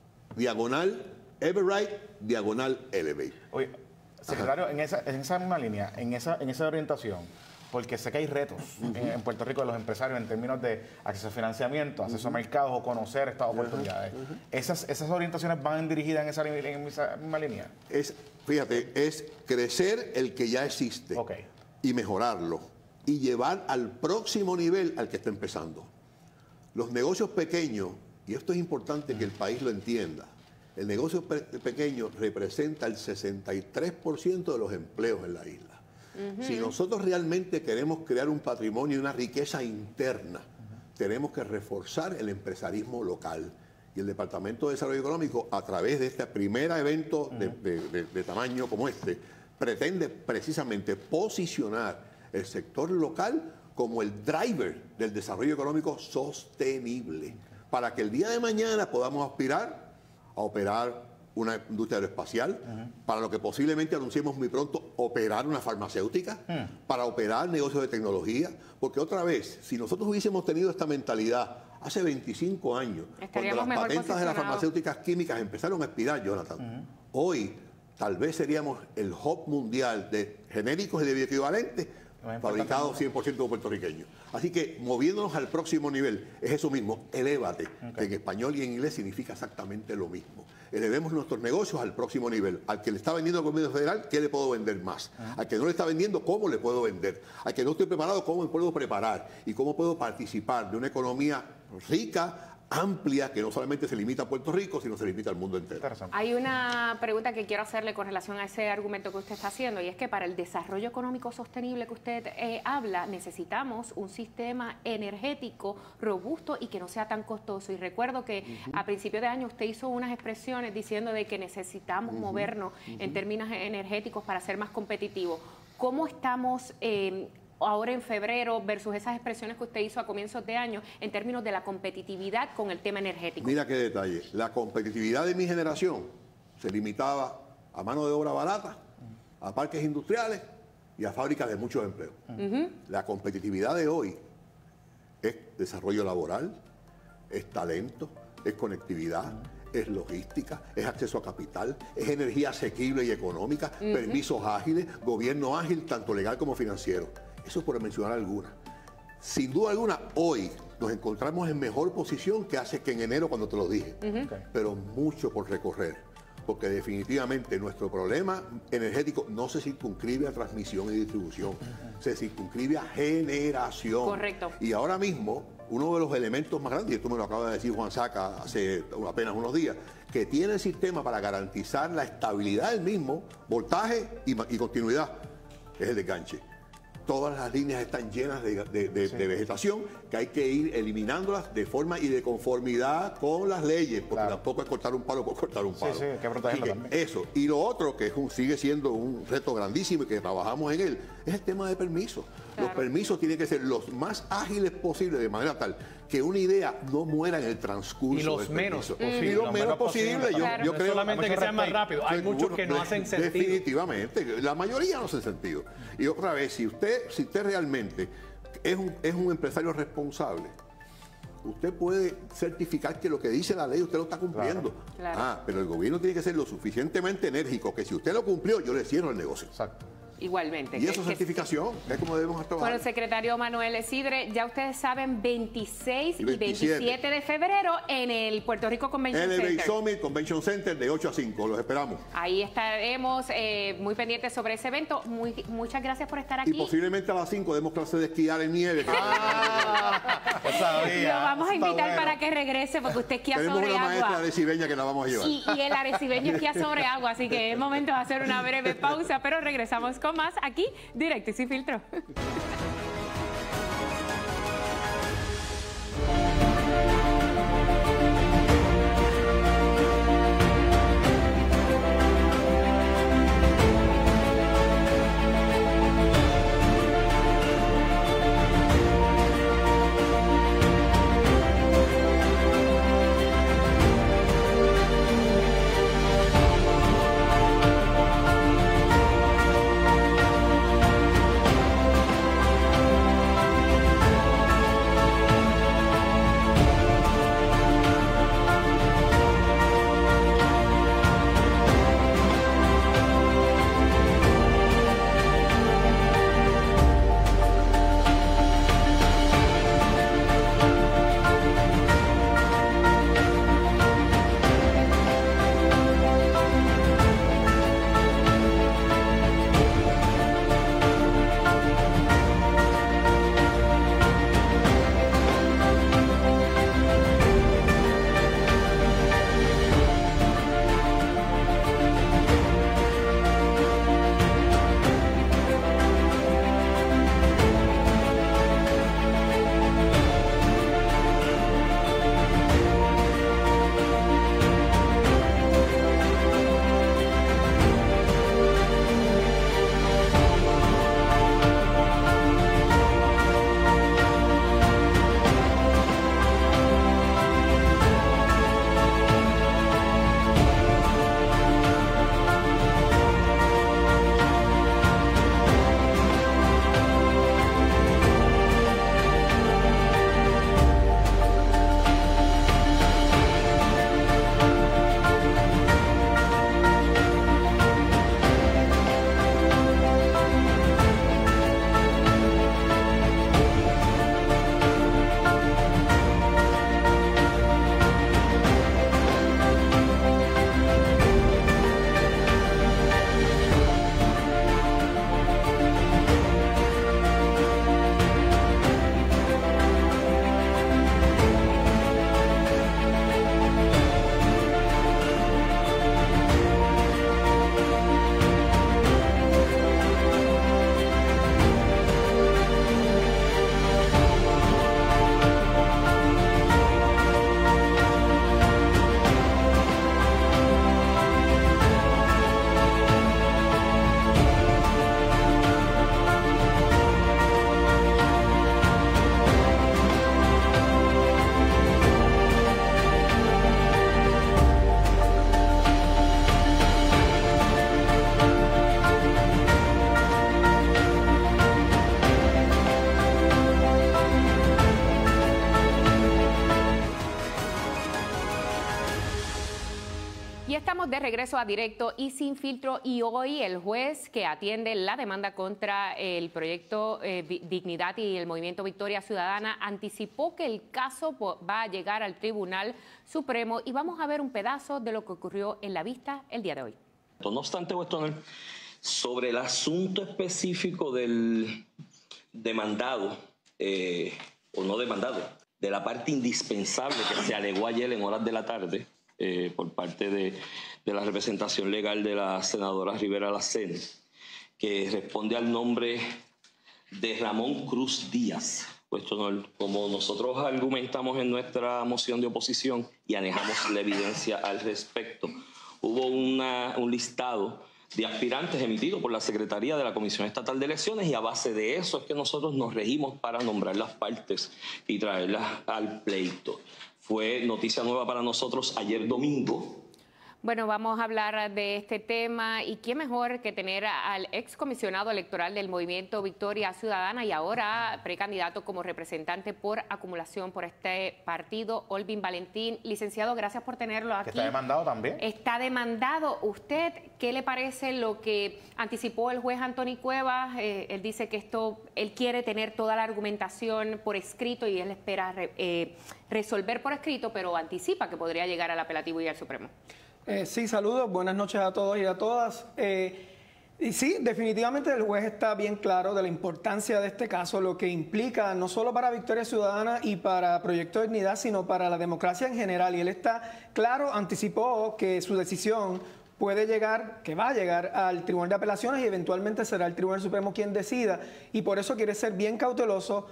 Speaker 8: diagonal Everbright, diagonal Elevate.
Speaker 3: Oye, secretario, en esa misma línea, en esa orientación, porque sé que hay retos en Puerto Rico de los empresarios en términos de acceso a financiamiento, acceso a mercados o conocer estas oportunidades. ¿Esas orientaciones van dirigidas en esa misma línea?
Speaker 8: Fíjate, es crecer el que ya existe y mejorarlo y llevar al próximo nivel al que está empezando. Los negocios pequeños, y esto es importante que el país lo entienda, el negocio pequeño representa el 63% de los empleos en la isla. Si nosotros realmente queremos crear un patrimonio y una riqueza interna, tenemos que reforzar el empresarismo local. Y el Departamento de Desarrollo Económico, a través de este primer evento de tamaño como este, pretende precisamente posicionar el sector local como el driver del desarrollo económico sostenible, para que el día de mañana podamos aspirar a operar una industria aeroespacial, para lo que posiblemente anunciemos muy pronto, operar una farmacéutica, para operar negocios de tecnología, porque otra vez, si nosotros hubiésemos tenido esta mentalidad hace 25 años, cuando las patentes de las farmacéuticas químicas empezaron a expirar, Jonathan, hoy tal vez seríamos el hub mundial de genéricos y de bioequivalentes fabricados 100% puertorriqueños. Así que moviéndonos al próximo nivel, es eso mismo, elévate, que en español y en inglés significa exactamente lo mismo. Elevemos nuestros negocios al próximo nivel. Al que le está vendiendo al gobierno federal, ¿qué le puedo vender más? Al que no le está vendiendo, ¿cómo le puedo vender? Al que no estoy preparado, ¿cómo me puedo preparar? Y cómo puedo participar de una economía rica, amplia, que no solamente se limita a Puerto Rico, sino se limita al mundo entero.
Speaker 1: Hay una pregunta que quiero hacerle con relación a ese argumento que usted está haciendo, y es que para el desarrollo económico sostenible que usted habla, necesitamos un sistema energético robusto y que no sea tan costoso. Y recuerdo que a principio de año usted hizo unas expresiones diciendo de que necesitamos movernos en términos energéticos para ser más competitivos. ¿Cómo estamos ahora en febrero versus esas expresiones que usted hizo a comienzos de año en términos de la competitividad con el tema energético?
Speaker 8: Mira qué detalle. La competitividad de mi generación se limitaba a mano de obra barata, a parques industriales y a fábricas de muchos empleos. La competitividad de hoy es desarrollo laboral, es talento, es conectividad, es logística, es acceso a capital, es energía asequible y económica, permisos ágiles, gobierno ágil, tanto legal como financiero. Eso es por mencionar alguna. Sin duda alguna, hoy nos encontramos en mejor posición que hace que en enero cuando te lo dije. Pero mucho por recorrer, porque definitivamente nuestro problema energético no se circunscribe a transmisión y distribución, se circunscribe a generación.
Speaker 1: Correcto.
Speaker 8: Y ahora mismo, uno de los elementos más grandes, y esto me lo acaba de decir Juan Saca hace apenas unos días, que tiene el sistema para garantizar la estabilidad del mismo, voltaje y continuidad, es el desganche. Todas las líneas están llenas de vegetación que hay que ir eliminándolas de forma y de conformidad con las leyes, porque tampoco es cortar un palo por cortar un palo.
Speaker 3: Sí, hay que protegerlo también.
Speaker 8: Eso. Y lo otro, que sigue siendo un reto grandísimo y que trabajamos en él, es el tema de permisos. Los permisos tienen que ser los más ágiles posibles, de manera tal que una idea no muera en el transcurso.
Speaker 2: Y los menos posibles.
Speaker 8: Y los menos posibles. Yo creo
Speaker 2: solamente que sean más rápidos. Hay muchos que no hacen sentido.
Speaker 8: Definitivamente. La mayoría no hacen sentido. Y otra vez, si usted realmente es un empresario responsable, usted puede certificar que lo que dice la ley usted lo está cumpliendo. Claro. Pero el gobierno tiene que ser lo suficientemente enérgico que si usted lo cumplió, yo le cierro el negocio.
Speaker 3: Exacto.
Speaker 1: Igualmente.
Speaker 8: Y eso es certificación, es como debemos trabajar.
Speaker 1: Bueno, secretario Manuel Sidre, ya ustedes saben, 26 y 27 de febrero en el Puerto Rico Convention Center.
Speaker 8: Elevate Summit Convention Center de 8 a 5, los esperamos.
Speaker 1: Ahí estaremos muy pendientes sobre ese evento. Muchas gracias por estar aquí.
Speaker 8: Y posiblemente a las 5 demos clase de esquiar en nieve.
Speaker 1: Lo vamos a invitar para que regrese, porque usted esquía
Speaker 8: Tenemos
Speaker 1: sobre
Speaker 8: una
Speaker 1: agua.
Speaker 8: maestra arecibeña que la vamos a llevar.
Speaker 1: Y el arecibeño esquía sobre agua, así que es momento de hacer una breve pausa, pero regresamos con más aquí, Directo y Sin Filtro. Estamos de regreso a Directo y Sin Filtro, y hoy el juez que atiende la demanda contra el proyecto Dignidad y el Movimiento Victoria Ciudadana anticipó que el caso va a llegar al Tribunal Supremo, y vamos a ver un pedazo de lo que ocurrió en la vista el día de hoy.
Speaker 9: No obstante, vuestro honor, sobre el asunto específico del demandado o no demandado, de la parte indispensable que se alegó ayer en horas de la tarde por parte de la representación legal de la senadora Rivera Lacén, que responde al nombre de Ramón Cruz Díaz. Vuestro honor, como nosotros argumentamos en nuestra moción de oposición y anejamos la evidencia al respecto, hubo un listado de aspirantes emitido por la Secretaría de la Comisión Estatal de Elecciones, y a base de eso es que nosotros nos regimos para nombrar las partes y traerlas al pleito. Fue noticia nueva para nosotros ayer domingo.
Speaker 1: Bueno, vamos a hablar de este tema, y qué mejor que tener al excomisionado electoral del Movimiento Victoria Ciudadana y ahora precandidato como representante por acumulación por este partido, Olvin Valentín. Licenciado, gracias por tenerlo aquí.
Speaker 3: ¿Está demandado también?
Speaker 1: Está demandado. ¿Usted qué le parece lo que anticipó el juez Anthony Cuevas? Él dice que él quiere tener toda la argumentación por escrito y él espera resolver por escrito, pero anticipa que podría llegar al apelativo y al Supremo.
Speaker 10: Sí, saludos, buenas noches a todos y a todas. Y sí, definitivamente el juez está bien claro de la importancia de este caso, lo que implica no solo para Victoria Ciudadana y para Proyecto de Dignidad, sino para la democracia en general. Y él está claro, anticipó que su decisión puede llegar, que va a llegar al Tribunal de Apelaciones y eventualmente será el Tribunal Supremo quien decida. Y por eso quiere ser bien cauteloso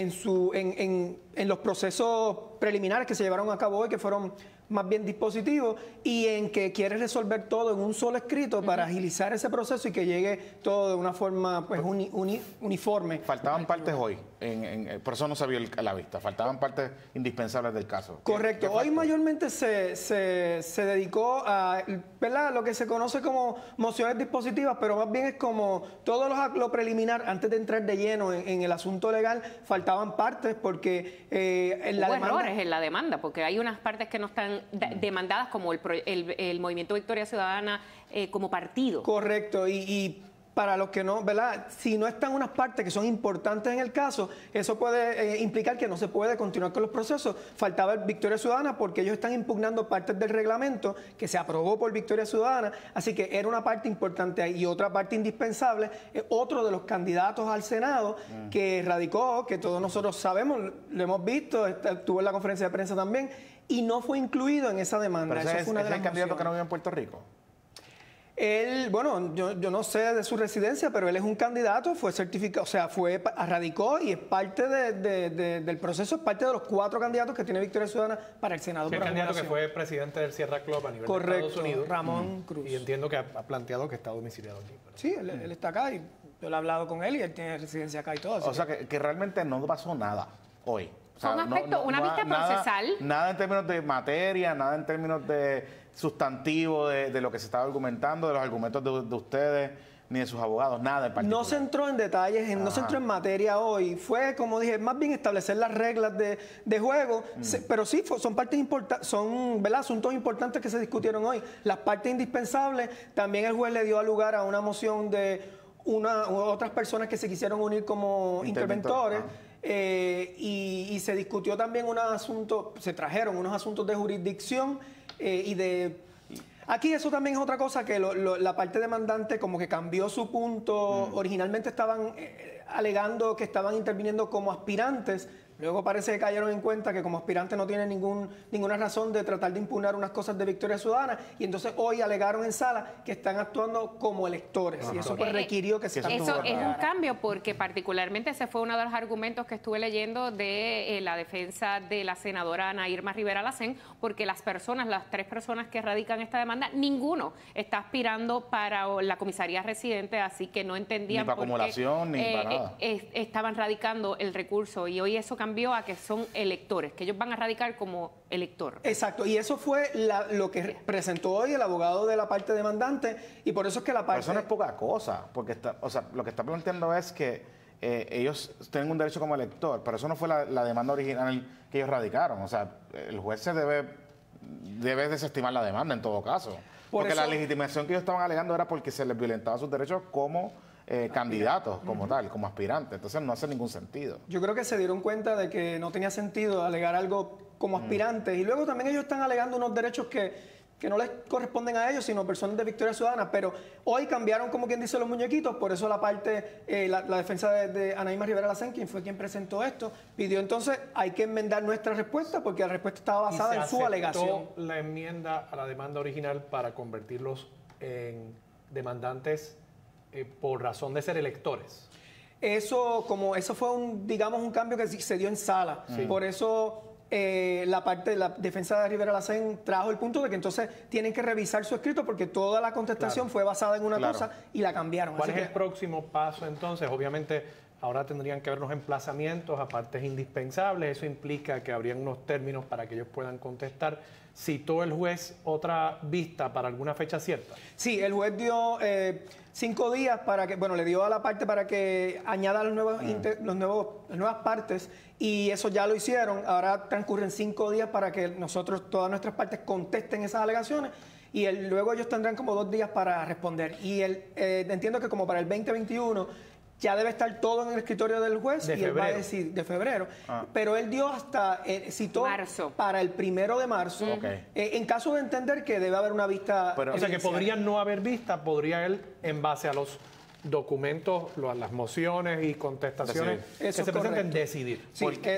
Speaker 10: en los procesos preliminares que se llevaron a cabo hoy, que fueron más bien dispositivos, y en que quiere resolver todo en un solo escrito para agilizar ese proceso y que llegue todo de una forma pues uniforme.
Speaker 3: Faltaban partes hoy, por eso no se vio a la vista, faltaban partes indispensables del caso.
Speaker 10: Correcto, hoy mayormente se dedicó a, ¿verdad?, lo que se conoce como mociones dispositivas, pero más bien es como todo lo preliminar, antes de entrar de lleno en el asunto legal, faltaban partes porque
Speaker 1: hubo errores en la demanda, porque hay unas partes que no están demandadas, como el Movimiento Victoria Ciudadana como partido.
Speaker 10: Correcto, y para los que no, ¿verdad? Si no están unas partes que son importantes en el caso, eso puede implicar que no se puede continuar con los procesos. Faltaba el Victoria Ciudadana porque ellos están impugnando partes del reglamento que se aprobó por Victoria Ciudadana, así que era una parte importante ahí. Y otra parte indispensable es otro de los candidatos al Senado que radicó, que todos nosotros sabemos, lo hemos visto, estuvo en la conferencia de prensa también, y no fue incluido en esa demanda.
Speaker 3: Pero
Speaker 10: ese fue una de las
Speaker 3: el candidato que no vive en Puerto Rico.
Speaker 10: Él, bueno, yo no sé de su residencia, pero él es un candidato, fue certificado, o sea, radicó y es parte del proceso, es parte de los 4 candidatos que tiene Victoria Ciudadana para el Senado.
Speaker 2: Sí, el candidato que fue presidente del Sierra Club a nivel de Estados Unidos.
Speaker 10: Ramón Cruz.
Speaker 2: Y entiendo que ha planteado que está domiciliado aquí. Pero...
Speaker 10: Sí, él está acá y yo le he hablado con él y él tiene residencia acá y todo.
Speaker 3: O sea, que realmente no pasó nada hoy. O sea,
Speaker 1: Fue un aspecto, una vista procesal.
Speaker 3: Nada en términos de materia, nada en términos de sustantivo de lo que se estaba argumentando, de los argumentos de ustedes, ni de sus abogados, nada en particular.
Speaker 10: No se entró en detalles, no se entró en materia hoy. Fue, como dije, más bien establecer las reglas de juego, pero sí, son partes importantes, son, ¿verdad?, asuntos importantes que se discutieron hoy. Las partes indispensables, también el juez le dio lugar a una moción de otras personas que se quisieron unir como interventores. Y se discutió también se trajeron unos asuntos de jurisdicción Aquí eso también es otra cosa que la parte demandante como que cambió su punto. Originalmente estaban alegando que estaban interviniendo como aspirantes. Luego parece que cayeron en cuenta que como aspirantes no tienen ninguna razón de tratar de impugnar unas cosas de Victoria Ciudadana, y entonces hoy alegaron en sala que están actuando como electores. Y eso pues requirió que se
Speaker 1: Eso es un cambio, porque particularmente ese fue uno de los argumentos que estuve leyendo de la defensa de la senadora Ana Irma Rivera Lacén, porque las 3 personas que radican esta demanda, ninguno está aspirando para la comisaría residente, así que no entendían
Speaker 3: ni para acumulación, ni para nada.
Speaker 1: Estaban radicando el recurso, y hoy eso cambió a que son electores, que ellos van a radicar como elector.
Speaker 10: Exacto, y eso fue lo que presentó hoy el abogado de la parte demandante, y por eso es que la parte...
Speaker 3: Pero eso no es poca cosa, porque lo que está planteando es que ellos tienen un derecho como elector, pero eso no fue la demanda original que ellos radicaron. O sea, el juez debe desestimar la demanda en todo caso. Porque la legitimación que ellos estaban alegando era porque se les violentaba sus derechos como candidatos, como tal, como aspirantes. Entonces no hace ningún sentido.
Speaker 10: Yo creo que se dieron cuenta de que no tenía sentido alegar algo como aspirantes. Y luego también ellos están alegando unos derechos que no les corresponden a ellos, sino personas de Victoria Ciudadana. Pero hoy cambiaron, como quien dice, los muñequitos. Por eso la parte, la defensa de Anaíma Rivera Lacén, quien fue quien presentó esto, pidió entonces, hay que enmendar nuestra respuesta porque la respuesta estaba basada en su alegación.
Speaker 2: La enmienda a la demanda original para convertirlos en demandantes por razón de ser electores. Eso fue un cambio que se dio en sala. Sí. Por eso la parte de la defensa de Rivera Lacén trajo el punto de que entonces tienen que revisar su escrito porque toda la contestación fue basada en una cosa y la cambiaron. ¿Cuál es el próximo paso entonces? Obviamente ahora tendrían que haber unos emplazamientos a partes indispensables. Eso implica que habrían unos términos para que ellos puedan contestar. ¿Citó el juez otra vista para alguna fecha cierta?
Speaker 10: Sí, el juez dio 5 días para que, le dio a la parte para que añada las nuevas partes y eso ya lo hicieron. Ahora transcurren 5 días para que todas nuestras partes contesten esas alegaciones y luego ellos tendrán como 2 días para responder. Y entiendo que como para el 2021 ya debe estar todo en el escritorio del juez y él va a decir de febrero. Pero él dio citó marzo. Para el 1 de marzo. En caso de entender que debe haber una vista.
Speaker 2: O sea que podría no haber vista, podría él, en base a los documentos, las mociones y contestaciones que se presenten, decidir.
Speaker 10: Sí, porque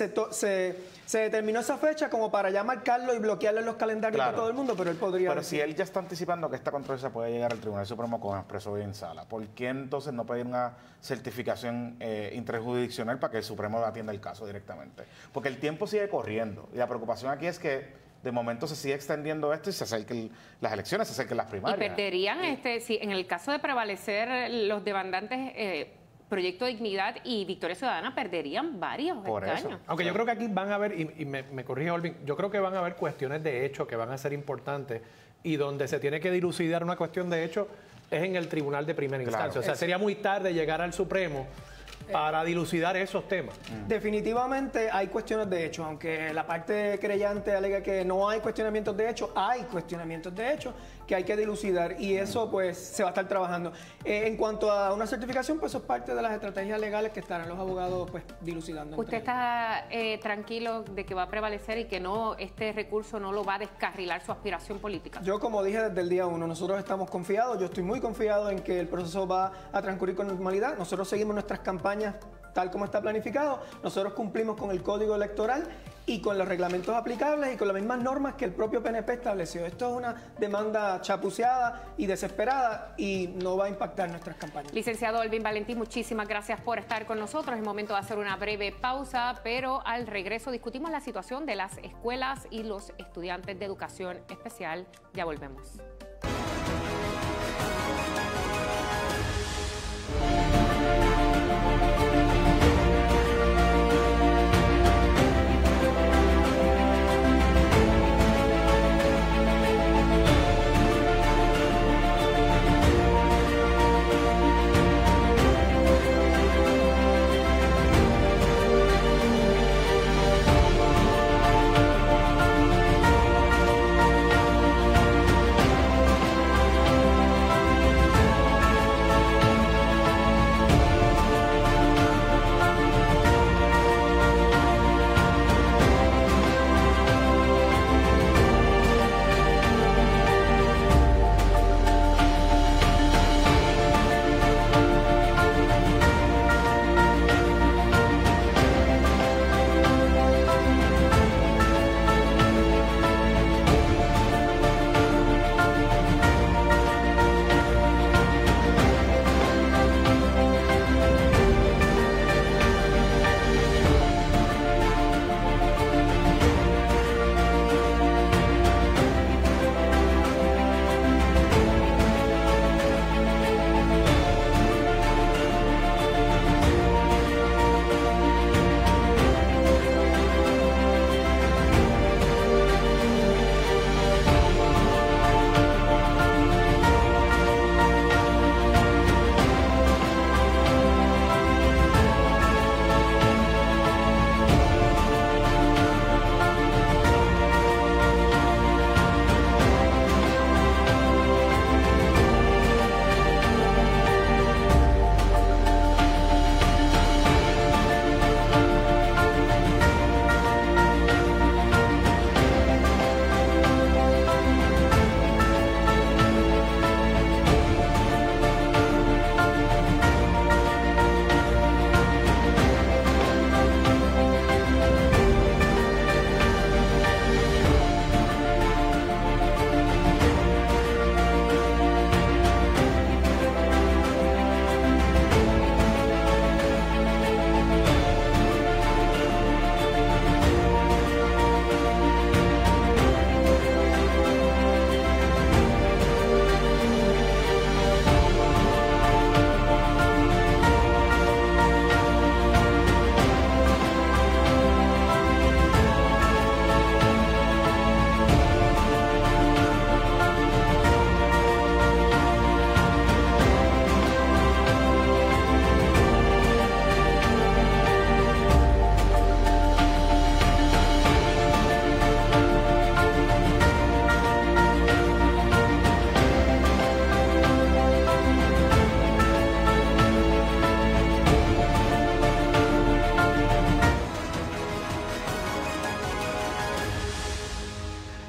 Speaker 10: se determinó esa fecha como para ya marcarlo y bloquearlo en los calendarios de todo el mundo, pero él podría...
Speaker 3: Pero si él ya está anticipando que esta controversia puede llegar al Tribunal Supremo como expresó hoy en sala, ¿por qué entonces no pedir una certificación interjurisdiccional para que el Supremo atienda el caso directamente? Porque el tiempo sigue corriendo y la preocupación aquí es que de momento se sigue extendiendo esto y se acerquen las elecciones, se acerquen las primarias.
Speaker 1: Y perderían, si en el caso de prevalecer los demandantes Proyecto Dignidad y Victoria Ciudadana, perderían varios escaños.
Speaker 2: Aunque yo creo que aquí van a haber, y me corrige Olvin, yo creo que van a haber cuestiones de hecho que van a ser importantes y donde se tiene que dilucidar una cuestión de hecho es en el tribunal de primera instancia. O sea, sería muy tarde llegar al Supremo para dilucidar esos temas.
Speaker 10: Definitivamente hay cuestiones de hecho, aunque la parte creyente alega que no hay cuestionamientos de hecho, hay cuestionamientos de hecho que hay que dilucidar y eso pues se va a estar trabajando. En cuanto a una certificación, pues eso es parte de las estrategias legales que estarán los abogados pues dilucidando.
Speaker 1: ¿Usted está tranquilo de que va a prevalecer y que este recurso no lo va a descarrilar su aspiración política?
Speaker 10: Yo, como dije desde el día 1, nosotros estamos confiados, yo estoy muy confiado en que el proceso va a transcurrir con normalidad. Nosotros seguimos nuestras campañas tal como está planificado, nosotros cumplimos con el código electoral y con los reglamentos aplicables y con las mismas normas que el propio PNP estableció. Esto es una demanda chapuceada y desesperada y no va a impactar nuestras campañas.
Speaker 1: Licenciado Olvin Valentín, muchísimas gracias por estar con nosotros. Es momento de hacer una breve pausa, pero al regreso discutimos la situación de las escuelas y los estudiantes de educación especial. Ya volvemos.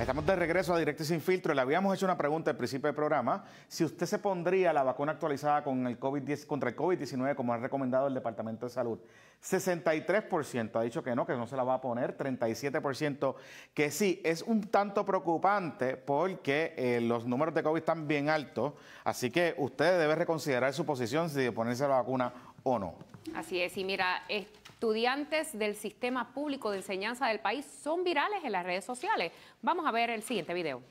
Speaker 3: Estamos de regreso a Directo y Sin Filtro. Le habíamos hecho una pregunta al principio del programa. Si usted se pondría la vacuna actualizada con el contra el COVID-19, como ha recomendado el Departamento de Salud. 63% ha dicho que no se la va a poner. 37% que sí. Es un tanto preocupante porque los números de COVID están bien altos. Así que usted debe reconsiderar su posición si de ponerse la vacuna o no.
Speaker 1: Así es. Y mira, estudiantes del sistema público de enseñanza del país son virales en las redes sociales. Vamos a ver el siguiente video.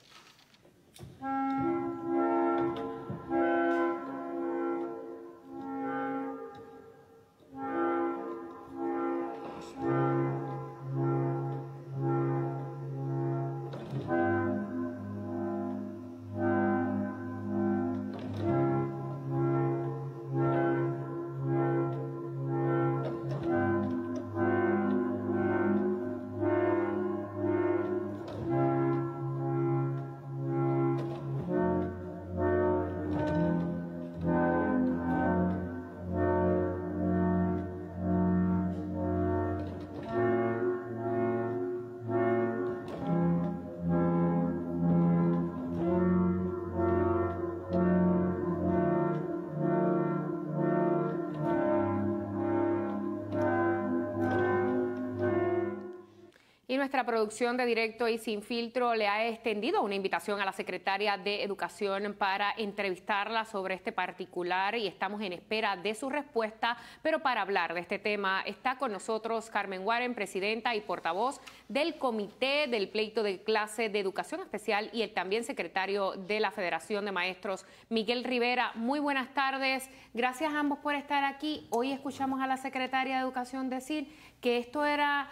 Speaker 1: Y nuestra producción de Directo y Sin Filtro le ha extendido una invitación a la secretaria de Educación para entrevistarla sobre este particular y estamos en espera de su respuesta. Pero para hablar de este tema está con nosotros Carmen Warren, presidenta y portavoz del Comité del Pleito de Clase de Educación Especial y el también secretario de la Federación de Maestros, Miguel Rivera. Muy buenas tardes. Gracias a ambos por estar aquí. Hoy escuchamos a la secretaria de Educación decir que esto era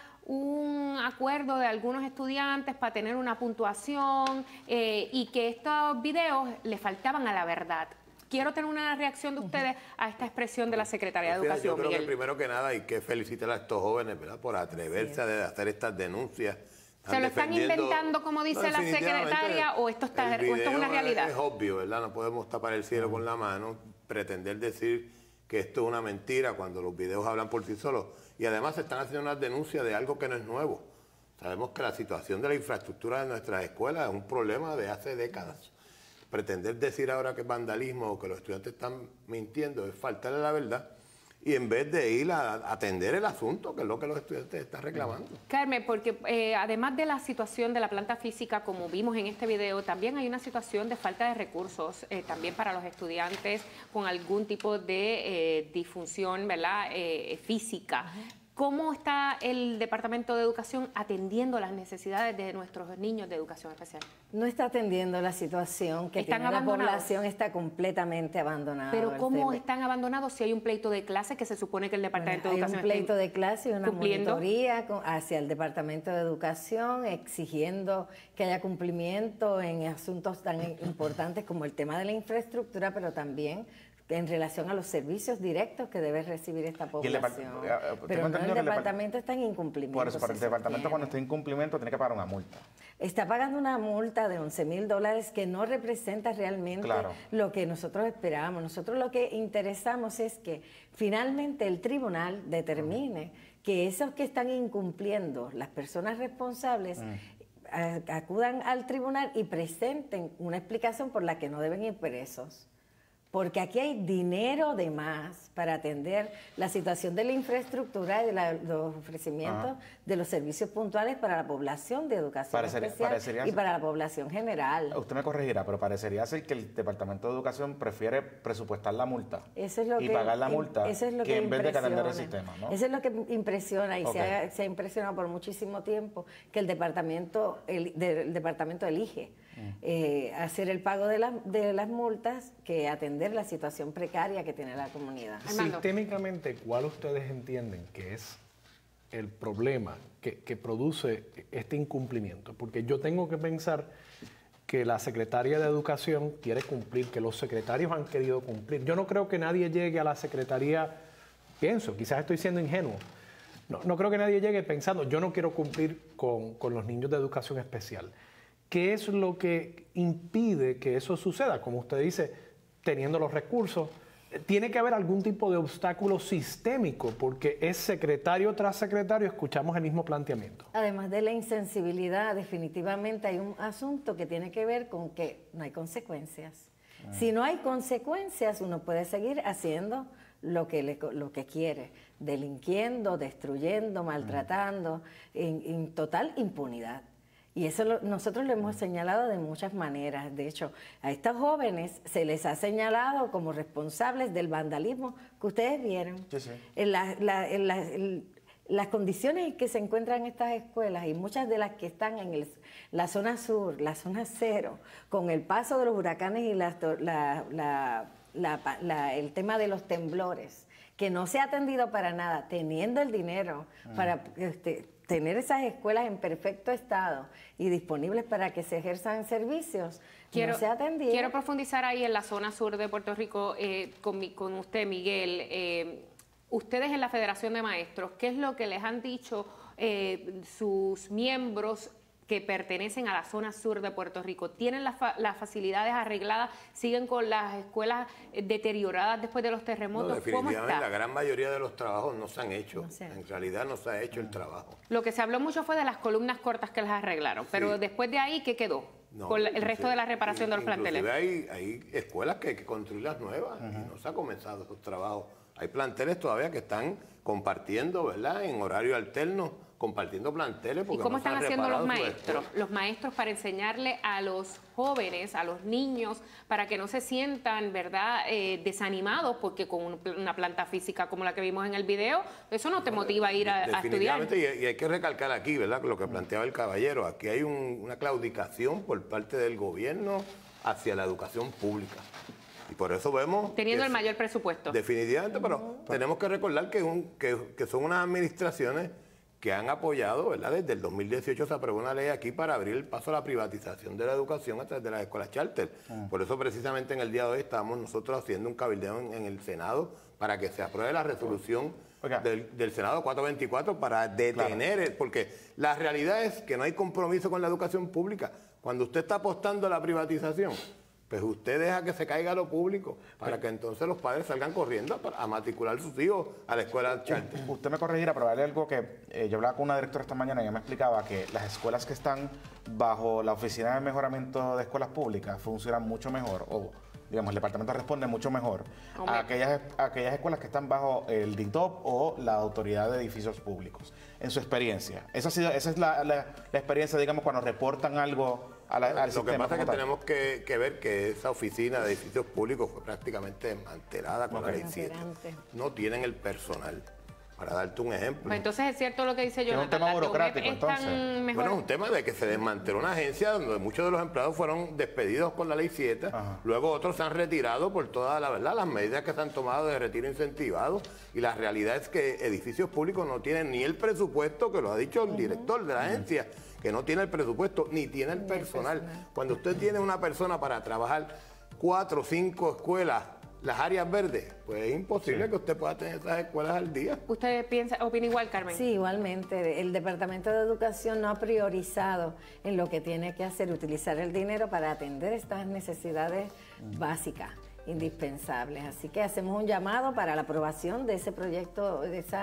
Speaker 1: un acuerdo de algunos estudiantes para tener una puntuación y que estos videos le faltaban a la verdad. Quiero tener una reacción de ustedes a esta expresión de la Secretaría de Educación,
Speaker 11: yo creo
Speaker 1: Miguel.
Speaker 11: que primero que nada hay que felicitar a estos jóvenes, ¿verdad?, por atreverse a hacer estas denuncias.
Speaker 1: ¿Se lo están inventando, como dice la secretaria, o esto es una realidad?
Speaker 11: Es obvio, ¿verdad? No podemos tapar el cielo con la mano, pretender decir que esto es una mentira cuando los videos hablan por sí solos. Y además se están haciendo unas denuncias de algo que no es nuevo. Sabemos que la situación de la infraestructura de nuestras escuelas es un problema de hace décadas. Pretender decir ahora que es vandalismo o que los estudiantes están mintiendo es faltarle la verdad. Y en vez de ir a atender el asunto, que es lo que los estudiantes están reclamando.
Speaker 1: Carmen, porque además de la situación de la planta física, como vimos en este video, también hay una situación de falta de recursos, también para los estudiantes con algún tipo de disfunción, ¿verdad?, física. ¿Cómo está el Departamento de Educación atendiendo las necesidades de nuestros niños de educación especial?
Speaker 12: No está atendiendo la situación que tiene la población, está completamente abandonada.
Speaker 1: Pero ¿cómo están abandonados si hay un pleito de clase que se supone que el Departamento de Educación
Speaker 12: hay un pleito de clase y una
Speaker 1: cumpliendo?
Speaker 12: monitoría hacia el Departamento de Educación exigiendo que haya cumplimiento en asuntos tan importantes como el tema de la infraestructura, pero también en relación a los servicios directos que debe recibir esta población. Pero no, el departamento está en incumplimiento.
Speaker 3: Por eso, para el departamento cuando está en incumplimiento tiene que pagar una multa.
Speaker 12: Está pagando una multa de $11,000 que no representa realmente lo que nosotros esperábamos. Nosotros lo que interesamos es que finalmente el tribunal determine que esos que están incumpliendo, las personas responsables, acudan al tribunal y presenten una explicación por la que no deben ir presos. Porque aquí hay dinero de más para atender la situación de la infraestructura y de los ofrecimientos de los servicios puntuales para la población de educación especial y para la población general.
Speaker 3: Usted me corregirá, pero parecería ser que el Departamento de Educación prefiere presupuestar la multa y pagar la multa que en vez de atender el sistema, ¿no?
Speaker 12: Eso es lo que impresiona y se ha impresionado por muchísimo tiempo, que el departamento elige hacer el pago de las multas que atender la situación precaria que tiene la comunidad.
Speaker 2: Sistémicamente, ¿cuál ustedes entienden que es el problema que produce este incumplimiento? Porque yo tengo que pensar que la Secretaría de Educación quiere cumplir, que los secretarios han querido cumplir. Yo no creo que nadie llegue a la Secretaría, pienso, quizás estoy siendo ingenuo, no creo que nadie llegue pensando, yo no quiero cumplir con los niños de educación especial. ¿Qué es lo que impide que eso suceda? Como usted dice, teniendo los recursos, tiene que haber algún tipo de obstáculo sistémico, porque es secretario tras secretario, escuchamos el mismo planteamiento.
Speaker 12: Además de la insensibilidad, definitivamente hay un asunto que tiene que ver con que no hay consecuencias. Si no hay consecuencias, uno puede seguir haciendo lo que quiere, delinquiendo, destruyendo, maltratando, en total impunidad. Y eso nosotros lo hemos señalado de muchas maneras. De hecho, a estos jóvenes se les ha señalado como responsables del vandalismo que ustedes vieron. Sí, sí. Las condiciones en que se encuentran estas escuelas y muchas de las que están en la zona sur, la zona cero, con el paso de los huracanes y el tema de los temblores, que no se ha atendido para nada, teniendo el dinero para tener esas escuelas en perfecto estado y disponibles para que se ejerzan servicios, no se ha atendido.
Speaker 1: Quiero profundizar ahí en la zona sur de Puerto Rico con usted, Miguel. Ustedes en la Federación de Maestros, ¿qué es lo que les han dicho sus miembros que pertenecen a la zona sur de Puerto Rico? ¿Tienen las facilidades arregladas? ¿Siguen con las escuelas deterioradas después de los terremotos?
Speaker 11: No, definitivamente
Speaker 1: ¿Cómo está?
Speaker 11: La gran mayoría de los trabajos no se han hecho. En realidad no se ha hecho el trabajo.
Speaker 1: Lo que se habló mucho fue de las columnas cortas que las arreglaron, pero después de ahí, ¿qué quedó? Con el resto de la reparación de los planteles.
Speaker 11: Hay escuelas que hay que construirlas nuevas y no se ha comenzado esos trabajos. Hay planteles todavía que están compartiendo, ¿verdad?, en horario alterno, compartiendo planteles.
Speaker 1: ¿Y cómo están haciendo los maestros? Los maestros para enseñarle a los jóvenes, a los niños, para que no se sientan, ¿verdad?, desanimados, porque con una planta física como la que vimos en el video, eso no te motiva a ir a estudiar.
Speaker 11: Definitivamente, y hay que recalcar aquí, ¿verdad?, lo que planteaba el caballero. Aquí hay una claudicación por parte del gobierno hacia la educación pública. Y por eso vemos...
Speaker 1: Teniendo el mayor presupuesto.
Speaker 11: Definitivamente, pero tenemos que recordar que son unas administraciones que han apoyado, ¿verdad? Desde el 2018 se aprobó una ley aquí para abrir el paso a la privatización de la educación a través de las escuelas charter. Por eso precisamente en el día de hoy estamos nosotros haciendo un cabildeo en el Senado para que se apruebe la resolución del Senado 424 para detener, porque la realidad es que no hay compromiso con la educación pública. Cuando usted está apostando a la privatización, pues usted deja que se caiga lo público para que entonces los padres salgan corriendo a matricular sus hijos a la escuela charter.
Speaker 3: Usted me corregirá, pero vale algo que yo hablaba con una directora esta mañana y ella me explicaba que las escuelas que están bajo la Oficina de Mejoramiento de Escuelas Públicas funcionan mucho mejor, o digamos, el departamento responde mucho mejor a aquellas escuelas que están bajo el DITOP o la Autoridad de Edificios Públicos. En su experiencia, esa es la experiencia, digamos, cuando reportan algo al
Speaker 11: Lo que pasa es que tenemos que ver que esa oficina de edificios públicos fue prácticamente desmantelada con la ley 7. No tienen el personal. Para darte un ejemplo.
Speaker 1: Pues entonces es cierto lo que dice Jonathan.
Speaker 3: Es un tema burocrático, entonces.
Speaker 11: Bueno, es un tema de que se desmanteló una agencia donde muchos de los empleados fueron despedidos con la ley 7. Luego otros se han retirado por toda la verdad, las medidas que se han tomado de retiro incentivado. Y la realidad es que edificios públicos no tienen ni el presupuesto, que lo ha dicho el director de la agencia, que no tiene el presupuesto, ni tiene el personal. Cuando usted tiene una persona para trabajar 4 o 5 escuelas, las áreas verdes, pues es imposible que usted pueda tener esas escuelas al día.
Speaker 1: ¿Usted opina igual, Carmen?
Speaker 12: Sí, igualmente. El Departamento de Educación no ha priorizado en lo que tiene que hacer, utilizar el dinero para atender estas necesidades básicas, indispensables. Así que hacemos un llamado para la aprobación de ese proyecto,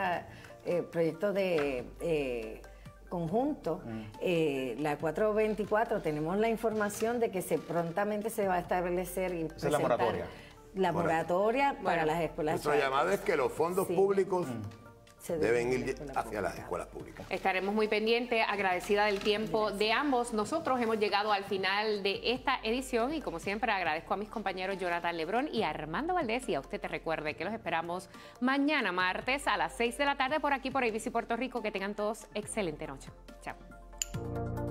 Speaker 12: proyecto de conjunto. La 424, tenemos la información de que prontamente se va a establecer y presentar
Speaker 3: la moratoria.
Speaker 12: La moratoria para las escuelas.
Speaker 11: Nuestro llamado es que los fondos públicos deben ir hacia las escuelas públicas.
Speaker 1: Estaremos muy pendientes, agradecida del tiempo de ambos. Nosotros hemos llegado al final de esta edición y como siempre agradezco a mis compañeros Jonathan Lebrón y Armando Valdés, y a usted te recuerde que los esperamos mañana martes a las 6 de la tarde por aquí por ABC Puerto Rico. Que tengan todos excelente noche. Chao.